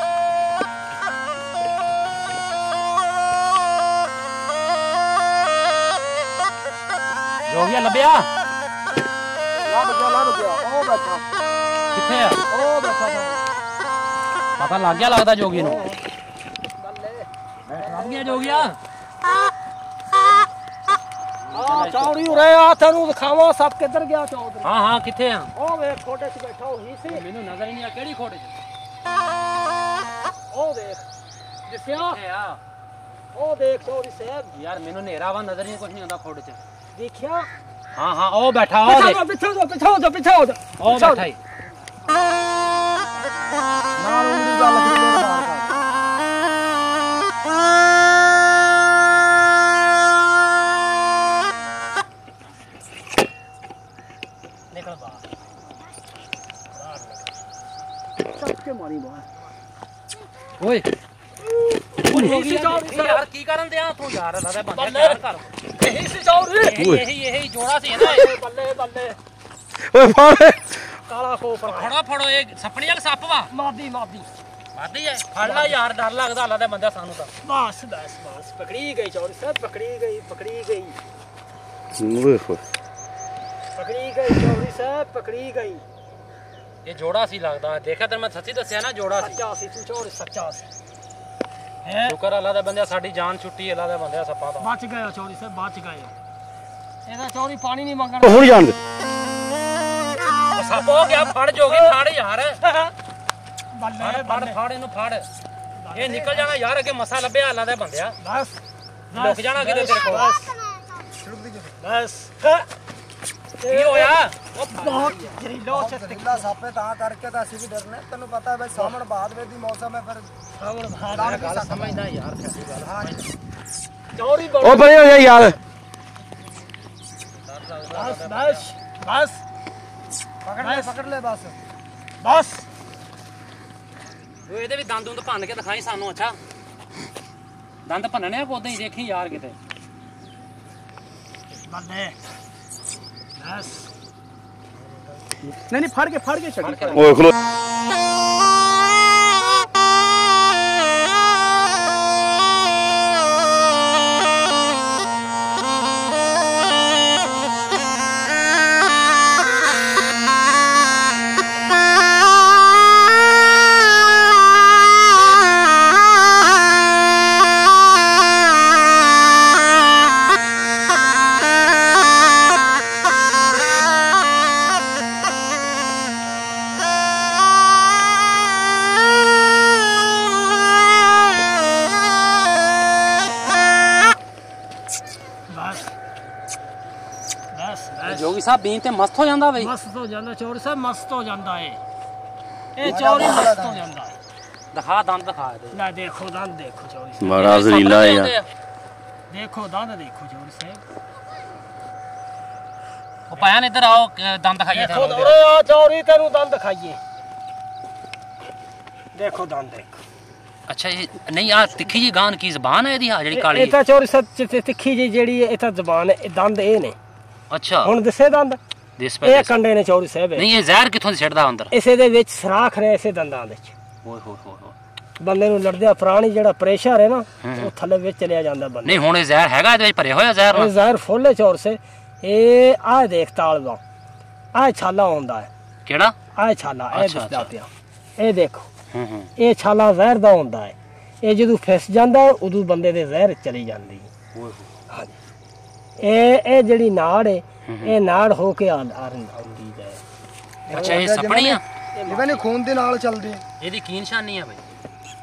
जो गया लबया लब गया लब गया ओ बैठा किथे है ओ बैठा पता लग गया लगता जोगी नु लग गया जोगिया हां चौड़ी रे आ तैनू दिखावा सब किधर गया चौधरी हां हां किथे है ओ वे खोटे च बैठा होई सी मेनू नजर ही नहीं आ केड़ी खोटे च ओ देख दिसया है आ ओ देख चौधरी साहब यार मेनू नेरा वा नजर ही कुछ नहीं आंदा खोटे च देखिया हां हां ओ बैठा ओ देख पिछो दो पिछो दो पिछो दो ओ बैठा ही ना उंगली का लगे मेरे बाहर का निकल बाहर सबके मारी बाहर ओए यही चौधरी यार की करन दे तू यार दादा बंदा यार कर यही सी चौधरी यही यही जोड़ा सी है ना बल्ले बल्ले ओए फाड़ काला को पर फड़ो फड़ो ये सपनी का सप वा मादी मादी मादी है फड़ ला यार डर लगदा अल्लाह दे बंदा सानू ता बस बस बस पकड़ी गई चौधरी साहब पकड़ी गई पकड़ी गई ओए होए पकड़ी गई चौधरी साहब पकड़ी गई ये जोड़ा सी लगदा देखा ते मैं सच्ची दसया ना जोड़ा सी सच्चा सी तू चौधरी सच्चा सी शुक्र अल्लाह दे बंदे साडी जान छुट्टी अल्लाह दे बंदे सप्पा दा बच गए चौधरी साहब बच गए ਇਹਦਾ ਚੌਧਰੀ ਪਾਣੀ ਨਹੀਂ ਮੰਗਣਾ ਹੁਣ ਜਾਣ ਦੇ ਸੱਪ ਹੋ ਗਿਆ ਫੜ ਜੋਗੀ ਫੜ ਯਾਰ ਬੱਲੇ ਫੜ ਫੜ ਇਹਨੂੰ ਫੜ ਇਹ ਨਿਕਲ ਜਾਣਾ ਯਾਰ ਅੱਗੇ ਮਸਾ ਲੱਭਿਆ ਅੱਲਾ ਦੇ ਬੰਦਿਆ ਬਸ ਲੁਕ ਜਾਣਾ ਕਿਤੇ ਤੇਰੇ ਕੋਲ ਬਸ ਕੀ ਹੋਇਆ ਉਹ ਬਹੁਤ ਜ਼ਹਿਰੀਲਾ ਜ਼ਹਿਰੀਲਾ ਸੱਪ ਹੈ ਤਾਂ ਕਰਕੇ ਤਾਂ ਅਸੀਂ ਵੀ ਡਰਨੇ ਤੈਨੂੰ ਪਤਾ ਹੈ ਬਈ ਸਾਵਣ ਬਾਦ ਵੇ ਦੀ ਮੌਸਮ ਹੈ ਫਿਰ ਸਾਵਣ ਮੈਂ ਗੱਲ ਸਮਝਦਾ ਯਾਰ ਸੱਚੀ ਗੱਲ ਹਾਂ ਚੌਧਰੀ ਉਹ ਬੜੇ ਹੋ ਜਾ ਯਾਰ ਬਸ ਬਸ ਬਸ ਪਕੜ ਲੈ ਪਕੜ ਲੈ ਬਸ ਬਸ ਉਹ ਇਹਦੇ ਵੀ ਦੰਦ ਦੁੰਦ ਭੰਨ ਕੇ ਦਿਖਾਈ ਸਾਨੂੰ ਅੱਛਾ ਦੰਦ ਭੰਨਣੇ ਆ ਕੋਦਾਂ ਹੀ ਦੇਖੀ ਯਾਰ ਕਿਤੇ ਬੱਲੇ ਬਸ ਨਹੀਂ ਨਹੀਂ ਫੜ ਕੇ ਫੜ ਕੇ ਛੱਡ ਓਏ ਖਲੋ जोगी साहब बीन ते मस्त हो जांदा बई मस्त हो जांदा चौधरी साहब मस्त हो जांदा है ਇਹ ਚੌਧਰੀ ਮਸਤ ਹੋ ਜਾਂਦਾ ਹੈ ਦਿਖਾ ਦੰਦ ਦਿਖਾ ਦੇ ਲੈ ਦੇਖੋ ਦੰਦ ਦੇਖੋ ਚੌਧਰੀ ਸਾਹਿਬ ਬੜਾ ਜ਼ਰੀਲਾ ਯਾਰ ਦੇਖੋ ਦੰਦ ਦੇਖੋ ਚੌਧਰੀ ਸਾਹਿਬ ਉਹ ਪਾਇਨ ਇੱਧਰ ਆਓ ਦੰਦ ਦਿਖਾਈਏ ਦੇਖੋ ਓਰੇ ਆ ਚੌਧਰੀ ਤੈਨੂੰ ਦੰਦ ਦਿਖਾਈਏ ਦੇਖੋ ਦੰਦ ਦੇਖੋ ਅੱਛਾ ਇਹ ਨਹੀਂ ਆ ਤਿੱਖੀ ਜੀ ਗਾਨ ਕੀ ਜ਼ਬਾਨ ਹੈ ਇਹਦੀ ਆ ਜਿਹੜੀ ਕਾਲੀ ਇਹ ਤਾਂ ਚੌਧਰੀ ਸਾਹਿਬ ਤਿੱਖੀ ਜੀ ਜਿਹੜੀ ਇਹ ਤਾਂ ਜ਼ਬਾਨ ਹੈ ਇਹ ਦੰਦ ਇਹ ਨੇ ਅੱਛਾ ਹੁਣ ਦਿਸੇ ਦੰਦ ਦਿਸ ਇਹ ਕੰਡੇ ਨੇ ਚੌਧਰੀ ਸਾਹਿਬ ਨਹੀਂ ਇਹ ਜ਼ਹਿਰ ਕਿੱਥੋਂ ਛੱਡਦਾ ਅੰਦਰ ਇਸੇ ਦੇ ਵਿੱਚ ਸਰਾਖ ਨੇ ਇਸੇ ਦੰਦਾਂ ਦੇ ਵਿੱਚ ਓਏ ਹੋਏ ਹੋਏ ਬੰਦੇ ਨੂੰ ਲੜਦਿਆ ਪ੍ਰਾਣੀ ਜਿਹੜਾ ਪ੍ਰੈਸ਼ਰ ਹੈ ਨਾ ਉਹ ਥੱਲੇ ਵਿੱਚ ਚਲਿਆ ਜਾਂਦਾ ਬੰਦਾ ਨਹੀਂ ਹੁਣ ਇਹ ਜ਼ਹਿਰ ਹੈਗਾ ਇਹਦੇ ਵਿੱਚ ਭਰੇ ਹੋਇਆ ਜ਼ਹਿਰ ਇਹ ਨਾਲ ਜ਼ਹਿਰ ਫੁੱਲੇ ਚੌਰ ਸੇ ਇਹ ਆਹ ਦੇਖ ਤਾਲਵਾ ਆਹ ਛਾਲਾ ਹੁੰਦਾ ਹੈ ਕਿਹੜਾ ਆਹ ਛਾਲਾ ਇਹ ਦਿਸਦਾ ਪਿਆ ਇਹ ਦੇਖੋ ਹੂੰ ਹੂੰ ਇਹ ਛਾਲਾ ਜ਼ਹਿਰ ਦਾ ਹੁੰਦਾ ਹੈ ਇਹ ਜਦੋਂ ਫਿਸ ਜਾਂਦਾ ਉਦੋਂ ਬੰਦੇ ਦੇ ਜ਼ਹਿਰ ਚਲੀ ਜਾਂਦੀ ਹੈ ਓਏ ਹਾਂਜੀ ਇਹ ਇਹ ਜਿਹੜੀ ਨਾੜ ਹੈ ਇਹ ਨਾੜ ਹੋ ਕੇ ਆਉਂਦੀ ਹੈ ਅੱਛਾ ਇਹ ਸਪਣੀ ਆ ਇਵੇਂ ਨਹੀਂ ਖੂਨ ਦੇ ਨਾਲ ਚੱਲਦੇ ਇਹਦੀ ਕੀ ਨਿਸ਼ਾਨੀ ਆ ਬਈ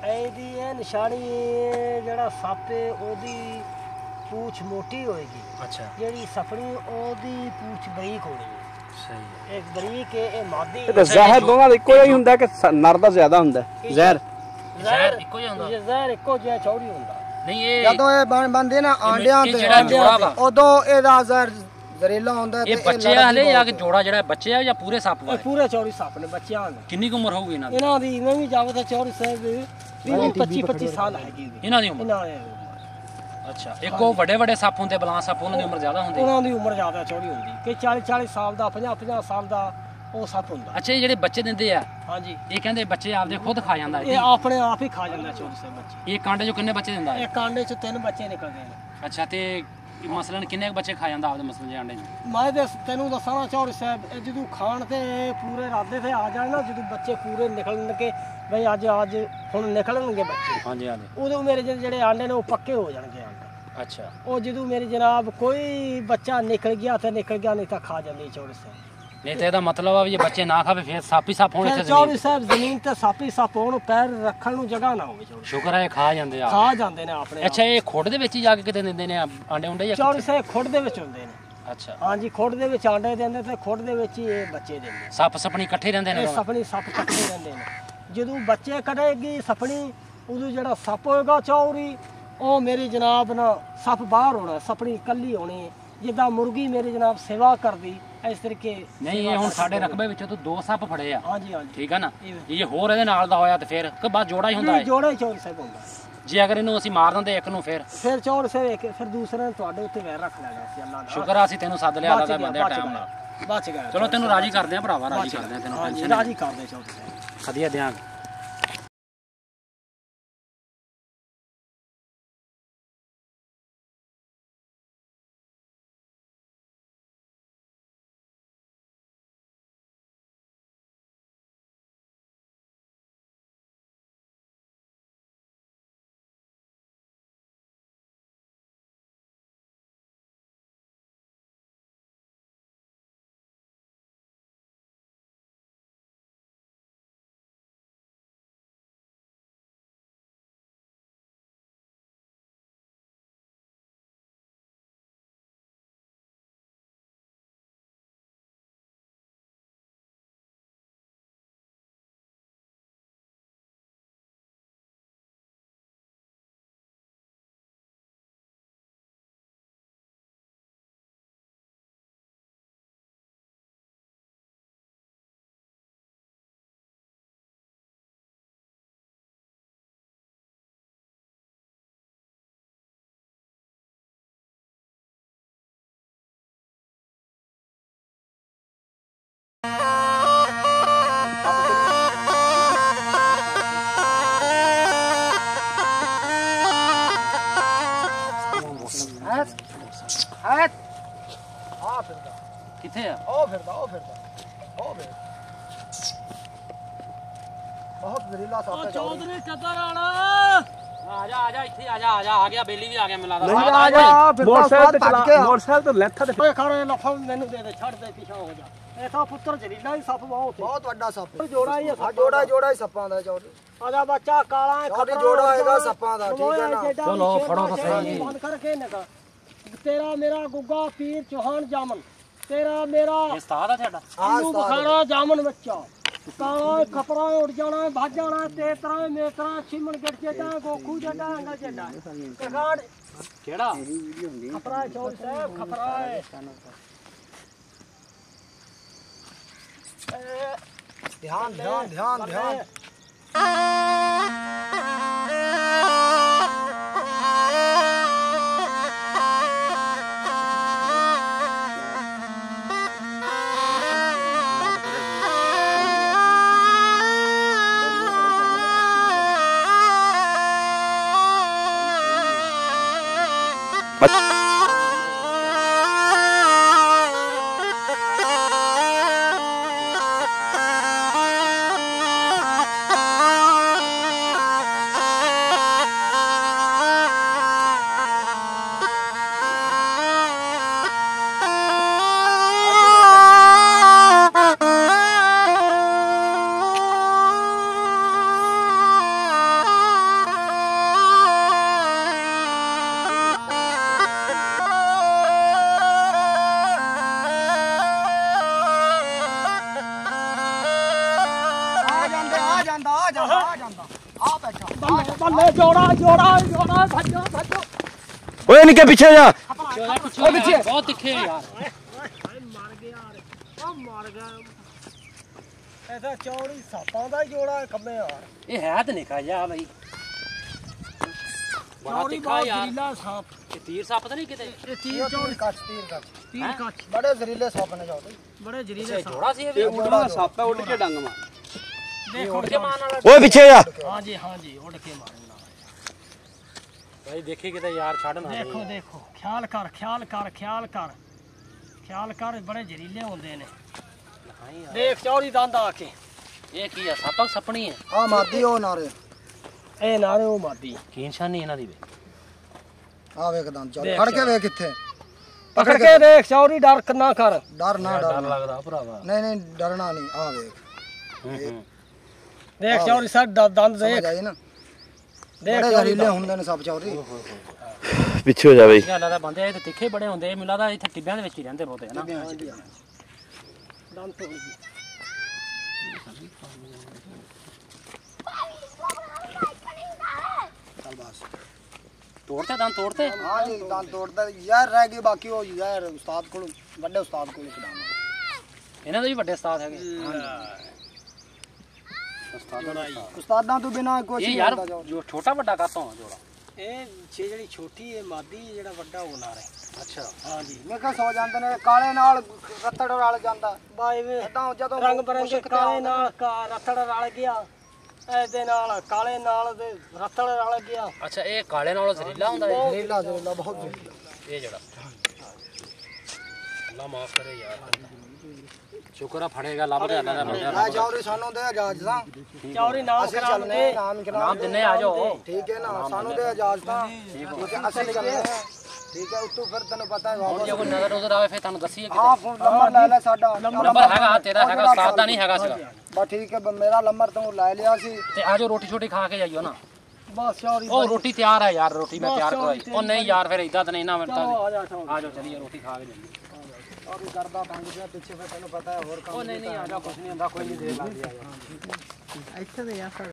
ਇਹਦੀ ਇਹ ਨਿਸ਼ਾਨੀ ਜਿਹੜਾ ਸੱਪ ਹੈ ਉਹਦੀ ਪੂਛ ਮੋਟੀ ਹੋਏਗੀ। ਅੱਛਾ। ਜਿਹੜੀ ਸਫਣੀ ਉਹਦੀ ਪੂਛ ਬਰੀਕ ਹੋਣੀ ਹੈ। ਸਹੀ। ਇੱਕ ਬਰੀਕ ਹੈ ਇਹ ਮਾਦੀ। ਇਹ ਤਾਂ ਜ਼ਹਿਰ ਦੋਵਾਂ ਦਾ ਇੱਕੋ ਜਿਹਾ ਹੀ ਹੁੰਦਾ ਕਿ ਨਰ ਦਾ ਜ਼ਿਆਦਾ ਹੁੰਦਾ ਜ਼ਹਿਰ? ਜ਼ਹਿਰ ਇੱਕੋ ਜਿਹਾ ਹੁੰਦਾ। ਜ਼ਹਿਰ ਇੱਕੋ ਜਿਹਾ ਚੌੜੀ ਹੁੰਦਾ। ਨਹੀਂ ਇਹ ਜਦੋਂ ਇਹ ਬਣ ਬੰਦੇ ਨਾ ਆਂਡਿਆਂ ਤੇ ਉਦੋਂ ਇਹਦਾ ਜ਼ਹਿਰ ਜ਼ਹਿਰੀਲਾ ਹੁੰਦਾ। ਇਹ ਬੱਚੇ ਹਲੇ ਜਾਂ ਕਿ ਜੋੜਾ ਜਿਹੜਾ ਬੱਚੇ ਆ ਜਾਂ ਪੂਰੇ ਸੱਪ ਵਾ? ਇਹ ਪੂਰੇ ਚੌੜੀ ਸੱਪ ਨੇ ਬੱਚਿਆਂ ਦੇ। ਕਿੰਨੀ ਕੁ ਉਮਰ ਹੋਊਗੀ ਇਹਨਾਂ ਦੀ? ਇਹਨਾਂ ਦੀ ਇਵੇਂ ਵੀ ਜਾਵੇ ਤਾਂ ਚੌੜੀ ਸਾਹਿਬ ਵੀਹ ਪੱਚੀ ਪੱਚੀ ਸਾਲ ਹੈਗੀ ਇਹਨਾਂ ਦੀ ਉਮਰ। ਅੱਛਾ। ਇੱਕ ਉਹ ਵੱਡੇ ਵੱਡੇ ਸੱਪ ਹੁੰਦੇ ਬਲਾਂ ਸੱਪ ਉਹਨਾਂ ਦੀ ਉਮਰ ਜ਼ਿਆਦਾ ਹੁੰਦੀ? ਉਹਨਾਂ ਦੀ ਉਮਰ ਜ਼ਿਆਦਾ ਚੌੜੀ ਹੁੰਦੀ ਕਿ ਚਾਲੀ ਚਾਲੀ ਸਾਲ ਦਾ ਪੰਜਾਹ ਪੰਜਾਹ ਸਾਲ ਦਾ ਉਹ ਸੱਪ ਹੁੰਦਾ। ਅੱਛਾ। ਇਹ ਜਿਹੜੇ ਬੱਚੇ ਦਿੰਦੇ ਆ ਹਾਂਜੀ ਇਹ ਕਹਿੰਦੇ ਬੱਚੇ ਆਪਦੇ ਖੁਦ ਖਾ ਜਾਂਦਾ ਇਹ ਆਪਣੇ ਆਪ ਹੀ ਖਾ ਜਾਂਦਾ ਚੌੜੀ ਸਾਹਿਬ ਬੱਚੇ। ਇਹ ਕਾਂਡੇ ਚੋਂ ਕਿੰਨੇ ਬੱਚੇ ਦਿੰਦਾ? ਇਹ ਕਾਂਡੇ ਚੋਂ ਤਿੰਨ ਬੱਚੇ ਨਿਕਲਦੇ ਨੇ। ਅੱਛਾ। ਤੇ ਮਸਲਨ ਕਿੰਨੇ ਬੱਚੇ ਖਾ ਜਾਂਦਾ ਆਪਦੇ ਮਸਲਨ ਦੇ ਆਂਡੇ ਚ? ਮੈਂ ਤੇ ਤੈਨੂੰ ਦੱਸਣਾ ਚੌੜੀ ਸਾਹਿਬ ਇਹ ਜਦੋਂ ਖਾਣ ਤੇ ਪੂਰੇ ਇਰਾਦੇ ਤੇ ਆ ਜਾਣ ਨਾ ਜਦੋਂ ਬੱਚੇ ਪੂਰੇ ਨਿਕਲਣ ਕੇ ਬਈ ਅੱਜ ਅੱਜ ਹੁਣ ਨਿਕਲਣਗੇ ਬੱਚੇ। ਹਾਂਜੀ ਹਾਂਜੀ। ਉਦੋਂ ਮੇਰੇ ਜਿਹੜੇ ਆਂਡੇ ਨੇ ਉਹ ਪੱਕੇ ਹੋ ਜਾਣਗੇ ਆਂਡੇ। ਅੱਛਾ। ਉਹ ਜਦੋਂ ਮੇਰੀ ਜਨਾਬ ਕੋਈ ਬੱਚਾ ਨਿਕਲ ਗਿਆ ਤੇ ਨਿਕਲ ਗਿਆ ਨਹੀਂ ਤਾਂ ਖਾ ਜਾਂਦੀ ਚੌੜੀ ਸਾਹਿਬ। ਨਹੀਂ ਤੇ ਇਹਦਾ ਮਤਲਬ ਆ ਵੀ ਜੇ ਬੱਚੇ ਨਾ ਖਾਵੇ ਫਿਰ ਸੱਪ ਹੀ ਸੱਪ ਹੋਣੇ ਇੱਥੇ ਚੌੜੀ ਸਾਹਿਬ ਜ਼ਮੀਨ ਤੇ ਸੱਪ ਹੀ ਸੱਪ ਹੋਣ ਪੈਰ ਰੱਖਣ ਨੂੰ ਜਗ੍ਹਾ ਨਾ ਹੋਵੇ। ਸ਼ੁਕਰ ਹੈ ਇਹ ਖਾ ਜਾਂਦੇ ਆ ਖਾ ਜਾਂਦੇ ਨੇ ਆਪਣੇ। ਅੱਛਾ। ਇਹ ਖੁੱਡ ਦੇ ਵਿੱਚ ਹੀ ਜਾ ਕੇ ਕਿਤੇ ਦਿੰਦੇ ਨੇ ਆਂਡੇ ਉਂਡੇ? ਚੌੜੀ ਸਾਹਿਬ ਖੁੱਡ ਦੇ ਵਿੱਚ ਹੁੰਦੇ ਨੇ। ਅੱਛਾ। ਹਾਂਜੀ ਖੁੱਡ ਦੇ ਵਿੱਚ ਆਂਡੇ ਦਿੰਦੇ ਤੇ ਖੁੱਡ ਦੇ ਵਿੱਚ ਹੀ ਇਹ ਬੱਚੇ ਦਿੰਦੇ। ਸੱਪ ਸਪਣੀ ਇਕੱਠੇ ਰਹਿੰਦੇ ਨੇ? ਸਪਣੀ ਸੱਪ ਇਕੱਠੇ ਰਹਿੰਦੇ ਨੇ। ਜਦੋਂ ਬੱਚੇ ਕੱਢੇਗੀ ਸਪਣੀ ਉਦੋਂ ਜਿਹੜਾ ਸੱਪ ਹੋਏਗਾ ਚੌੜੀ ਉਹ ਮੇਰੀ ਜਨਾਬ ਨਾ ਸੱਪ ਬਾਹਰ ਹੋਣਾ ਸਪਣੀ ਇਕੱਲੀ ਹੋਣੀ। ਜਿੱਦਾਂ ਮੁਰਗੀ ਮੇਰੀ ਜਨਾਬ ਸੇਵਾ ਕਰਦੀ ਇਸ ਤਰੀਕੇ। ਨਹੀਂ ਇਹ ਹੁਣ ਸਾਡੇ ਰਕਬੇ ਵਿੱਚੋਂ ਤੂੰ ਦੋ ਸੱਪ ਫੜੇ ਆ। ਹਾਂਜੀ ਹਾਂਜੀ। ਠੀਕ ਆ ਨਾ। ਇਹ ਹੋਰ ਇਹਦੇ ਨਾਲ ਦਾ ਹੋਇਆ ਤੇ ਫਿਰ ਕਿ ਬਸ ਜੋੜਾ ਹੀ ਹੁੰਦਾ ਹੈ? ਜੋੜਾ ਹੀ ਚੌੜੀ ਸਾਹਿਬ ਹੁੰਦਾ। ਜੇ ਅਗਰ ਇਹਨੂੰ ਅਸੀਂ ਮਾਰ ਦਿੰਦੇ ਇੱਕ ਨੂੰ ਫਿਰ ਫਿਰ ਚੌੜੀ ਸਾਹਿਬ ਇੱਕ ਫਿਰ ਦੂਸਰੇ ਨੂੰ ਤੁਹਾਡੇ ਉੱਤੇ ਵੈਰ ਰੱਖ ਲੈਣਾ ਸੀ ਅੱਲਾਹ ਦਾ। ਸ਼ੁਕਰ ਆ ਅਸੀਂ ਤੈਨੂੰ ਸੱਦ ਲਿਆ ਅੱਲਾਹ ਦਾ ਬੰਦੇ ਟਾਈਮ ਨਾਲ ਬਚ ਗਿਆ। ਚਲੋ ਤੈਨੂੰ ਰਾਜੀ ਕਰਦੇ ਆ ਭਰਾਵਾ ਰਾਜੀ ਕਰਦੇ ਆ ਤੈਨੂੰ ਟੈਨਸ਼ਨ ਰਾਜੀ ਕਰਦੇ ਚੌੜੀ ਸਾਹਿਬ ਵਧੀਆ ਦਿਆਂਗੇ। ਕਿੱਥੇ ਆ? ਉਹ ਫਿਰਦਾ ਉਹ ਫਿਰਦਾ ਉਹ ਵੇ ਬਹੁਤ ਜ਼ਹਿਰੀਲਾ ਸੱਪ ਹੈ। ਚੌਧਰੀ ਕਦਰ ਆਣਾ ਆ ਜਾ ਆ ਜਾ ਇੱਥੇ ਆ ਜਾ ਆ ਜਾ ਆ ਗਿਆ ਬੇਲੀ ਵੀ ਆ ਗਿਆ ਮੈਨੂੰ ਲੱਗਦਾ। ਆ ਜਾ ਮੋਟਰਸਾਈਕਲ ਤੇ ਚਲਾ ਮੋਟਰਸਾਈਕਲ ਤੇ ਲੈਥਾ ਤੇ ਖਾਣੇ ਲਫਾ ਮੈਨੂੰ ਦੇ ਦੇ ਛੱਡ ਦੇ ਪਿਛਾ ਹੋ ਜਾ। ਇਹ ਤਾਂ ਪੁੱਤਰ ਜ਼ਹਿਰੀਲਾ ਹੀ ਸੱਪ ਬਹੁਤ ਬਹੁਤ ਵੱਡਾ ਸੱਪ ਜੋੜਾ ਹੀ ਆ ਜੋੜਾ ਜੋੜਾ ਹੀ ਸੱਪਾਂ ਦਾ ਚੌਧਰੀ। ਆ ਜਾ ਬੱਚਾ ਕਾਲਾ ਹੈ ਖਤਰਾ ਜੋੜਾ ਹੈਗਾ ਸੱਪਾਂ ਦਾ। ਠੀਕ ਹੈ ਨਾ ਚਲੋ ਫੜੋ ਤਾਂ ਸਹੀ ਬੰਦ ਕਰਕੇ ਨਿਕਲ। ਤੇਰਾ ਮੇਰਾ ਗੁੱਗਾ ਪੀਰ ਚੌਹਾਨ ਜਾਮਨ ਤੇਰਾ ਮੇਰਾ ਉਸਤਾਦ ਆ ਤੁਹਾਡਾ ਇਹਨੂੰ ਬਖਾਣਾ ਜਾਮਨ ਬੱਚਾ ਕਾਲਾ ਖਪਰਾ ਉੱਡ ਜਾਣਾ ਭੱਜ ਜਾਣਾ ਤੇ ਤਰ੍ਹਾਂ ਮੇ ਤਰ੍ਹਾਂ ਛਿਮਣ ਗੱਡ ਜੱਡਾ ਗੋਖੂ ਜੱਡਾ ਅੰਗਲ ਜੱਡਾ ਕਗਾੜ ਕਿਹੜਾ ਖਪਰਾ ਚੌੜ ਸਾਹਿਬ ਖਪਰਾ ਹੈ। ਧਿਆਨ ਧਿਆਨ ਧਿਆਨ ਧਿਆਨ ਜਾਂਦਾ ਆ ਜਾਂਦਾ ਆ ਜਾਂਦਾ ਆ ਬੈਠਾ ਬੱਲੇ ਬੱਲੇ ਜੋੜਾ ਜੋੜਾ ਜੋੜਾ ਭੱਜੋ ਭੱਜੋ ਓਏ ਨਿੱਕੇ ਪਿੱਛੇ ਜਾ ਉਹ ਪਿੱਛੇ ਬਹੁਤ ਤਿੱਖੇ ਆ ਯਾਰ ਮਰ ਗਿਆ ਉਹ ਮਰ ਗਿਆ ਐਸਾ ਚੌੜੀ ਸਾਪਾਂ ਦਾ ਜੋੜਾ ਖੰਮੇ ਯਾਰ ਇਹ ਹੈ ਤੇ ਨਿਕਾ ਜਾ ਬਈ ਬੜਾ ਚੌੜੀ ਤਿੱਖਾ ਬਹੁਤ ਯਾਰ ਜ਼ਹਿਰੀਲਾ ਸਾਪ ਇਹ ਤੀਰ ਸੱਪ ਤਾਂ ਨਹੀਂ ਕਿਤੇ ਇਹ ਤੀਰ ਚੌੜੀ ਕੱਚ ਤੀਰ ਕੱਚ ਤੀਰ ਕੱਚ ਬੜੇ ਜ਼ਹਿਰੀਲੇ ਸੱਪ ਨੇ ਜਾਓ ਬੜੇ ਜ਼ਹਿਰੀਲੇ ਇਹ ਸਾਪ ਜੋੜਾ ਸੀ ਇਹ ਵੀ ਇਹ ਉੜਦਾ ਸੱਪ ਹੈ ਉੱਡ ਕੇ ਡੰਗ ਮਾਰ ਦੇਖੋ ਕੇ ਮਾਰਨ ਵਾਲਾ ਓਏ ਪਿੱਛੇ ਜਾ ਹਾਂਜੀ ਹਾਂਜੀ ਉੱਡ ਕੇ ਮਾਰਨਾ ਭਾਈ ਦੇਖੀ ਕਿਤੇ ਯਾਰ ਛੱਡ ਨਾ ਦੇਖੋ ਦੇਖੋ ਖਿਆਲ ਕਰ ਖਿਆਲ ਕਰ ਖਿਆਲ ਕਰ ਖਿਆਲ ਕਰ ਬੜੇ ਜ਼ਹਿਰੀਲੇ ਹੁੰਦੇ ਨੇ ਦੇਖ ਚੌੜੀ ਦੰਦ ਆ ਕੇ ਇਹ ਕੀ ਆ ਸੱਪ ਸੱਪਣੀ ਹੈ ਆ ਮਾਦੀ ਉਹ ਨਾਰੇ ਇਹ ਨਾਲੇ ਉਹ ਮਾਦੀ ਕੀ ਨਿਸ਼ਾਨੀ ਇਹਨਾਂ ਦੀ ਵੇ ਆ ਵੇਖ ਦੰਦ ਚੌੜੀ ਦੇਖ ਫੜ ਕੇ ਵੇਖ ਕਿੱਥੇ ਪਕੜ ਕੇ ਦੇਖ ਚੌੜੀ ਡਰ ਨਾ ਕਰ ਡਰ ਨਾ ਡਰ ਡਰ ਲੱਗਦਾ ਭਰਾਵਾ ਨਹੀਂ ਨਹੀਂ ਡਰਨਾ ਨਹੀਂ ਆ ਵੇਖ ਹੂੰ ਹੂੰ ਦੇਖ ਚੌੜੀ ਸਰ ਦੰਦ ਦੇਖ ਸਮਝ ਆਈ ਨਾ ਦੇਖ ਬੜੇ ਚੌੜੀ ਜ਼ਹਿਰੀਲੇ ਹੁੰਦੇ ਨੇ ਸੱਪ ਚੌੜੀ ਪਿੱਛੇ ਹੋ ਜਾ ਬਈ ਗੱਲ ਦਾ ਬੰਦੇ ਇਹ ਤੇ ਤਿੱਖੇ ਬੜੇ ਹੁੰਦੇ ਮੈਨੂੰ ਲੱਗਦਾ ਇੱਥੇ ਟਿੱਬਿਆਂ ਦੇ ਵਿੱਚ ਹੀ ਰਹਿੰਦੇ ਬਹੁਤੇ ਹਨਾ ਦੰਦ ਤੋੜ ਗਈ ਚੱਲ ਬਸ ਤੋੜਤੇ ਦੰਦ ਤੋੜਤੇ ਹਾਂ ਜੀ ਦੰਦ ਤੋੜਦਾ ਯਾਰ ਰਹਿ ਗਈ ਬਾਕੀ ਉਹ ਯਾਰ ਉਸਤਾਦ ਕੋਲ ਵੱਡੇ ਉਸਤਾਦ ਕੋਲ ਖਿਡਾਉਣਾ ਇਹਨਾਂ ਦੇ ਵੀ ਵੱਡੇ ਉਸਤਾਦ ਹੈਗੇ ਉਸਤਾਦਾਂ ਤੋਂ ਬਿਨਾ ਕੁਝ ਇਹ ਨਹੀਂ ਯਾਰ ਹੁੰਦਾ ਜਾਓ ਜੋ ਛੋਟਾ ਵੱਡਾ ਕਾਤੋਂ ਆ ਜੋੜਾ ਇਹ ਛੇ ਜਿਹੜੀ ਛੋਟੀ ਹੈ ਮਾਦੀ ਜਿਹੜਾ ਵੱਡਾ ਉਹ ਨਾਰ ਹੈ ਅੱਛਾ ਹਾਂਜੀ ਮੈਂ ਕਿਹਾ ਸੋ ਜਾਂਦੇ ਨੇ ਕਾਲੇ ਨਾਲ ਰੱਤੜ ਰਲ ਜਾਂਦਾ ਬਾਈ ਵੇ ਏਦਾਂ ਜਦੋਂ ਰੰਗ ਬਰੰਗੇ ਮੁਸ਼ਕ ਤੇ ਕਾਲੇ ਆਉਂਦੇ ਨਾਲ ਕਾ- ਰੱਤੜ ਰਲ ਗਿਆ ਇਹਦੇ ਨਾਲ ਕਾਲੇ ਨਾਲ ਤੇ ਰੱਤੜ ਰਲ ਗਿਆ ਅੱਛਾ ਇਹ ਕਾਲੇ ਨਾਲੋਂ ਜ਼ਹਿਰੀਲਾ ਹੁੰਦਾ ਇਹ ਜ਼ਹਿਰੀਲਾ ਜ਼ਹਿਰੀਲਾ ਬਹੁਤ ਜ਼ਹਿਰੀਲਾ ਇਹ ਜਿਹੜਾ ਅੱਲਾ ਮਾਫ ਕਰੇ ਯਾਰ ਸ਼ੁਕਰ ਆ ਫੜੇਗਾ ਲੱਭ ਤੇ ਅੱਲਾ ਦਾ ਬੰਦਾ ਆ ਜਾਓ ਸਾਨੂੰ ਦੇ ਇਜਾਜ਼ਤ ਤਾਂ ਚੌੜੀ ਨਾਮ ਅਸੀਂ ਕਰਾ ਚੱਲਨੇ ਦੇ ਨਾਮ ਕਰਾ ਨਾਮ ਦਿੰਨੇ ਆ ਜਾਓ ਠੀਕ ਹੈ ਨਾ ਸਾਨੂੰ ਦੇ ਇਜਾਜ਼ਤ ਤਾਂ ਠੀਕ ਹੈ ਅਸੀਂ ਚੱਲਨੇ ਆ। ਠੀਕ ਹੈ ਉਤੋਂ ਫਿਰ ਤੈਨੂੰ ਪਤਾ ਹੈ ਹੁਣ ਵਾਪਸ ਜੇ ਕੋਈ ਨਜ਼ਰ ਉਧਰ ਆਵੇ ਫਿਰ ਤੁਹਾਨੂੰ ਦੱਸੀਏ ਹਾਂ ਕਿਤੇ ਫੋਨ ਨੰਬਰ ਲੈ ਲੈ ਸਾਡਾ ਨੰਬਰ ਹੈਗਾ ਤੇਰਾ ਹੈਗਾ ਉਸਤਾਦ ਦਾ ਨਹੀਂ ਹੈਗਾ ਸੀਗਾ ਬਸ ਠੀਕ ਹੈ ਬ- ਮੇਰਾ ਨੰਬਰ ਤੂੰ ਲੈ ਲਿਆ ਸੀ ਤੇ ਆ ਜਾਓ ਰੋਟੀ ਛੋਟੀ ਖਾ ਕੇ ਜਾਈਓ ਨਾ ਬਸ ਚੌੜੀ ਉਹ ਰੋਟੀ ਤਿਆਰ ਹੈ ਯਾਰ ਰੋਟੀ ਮੈਂ ਬਸ ਤਿਆਰ ਚੌੜੀ ਕਰਵਾਈ ਉਹ ਨਹੀਂ ਯਾਰ ਫਿਰ ਇਦਾਂ ਤਾਂ ਨਹੀਂ ਨਾ ਮੈਂ ਚਲੋ ਆ ਜਾ ਚੌੜੀ ਆ ਜਾਓ ਚਲੀਏ ਰੋਟੀ ਖਾ ਕੇ ਜਾਈਏ ਔਰ ਵੀ ਕਰਦਾ ਪੰਜ ਪਿਆ ਪਿੱਛੇ ਫਿਰ ਤੈਨੂੰ ਪਤਾ ਹੈ ਹੋਰ ਕੰਮ ਉਹ ਨਹੀਂ ਨਹੀਂ ਆ ਜਾ ਕੁਝ ਨਹੀਂ ਹੁੰਦਾ ਕੋਈ ਨਹੀਂ ਦੇਰ ਲੱਗਦੀ ਆ ਜਾ ਇੱਥੇ ਦੇ ਯਾਰ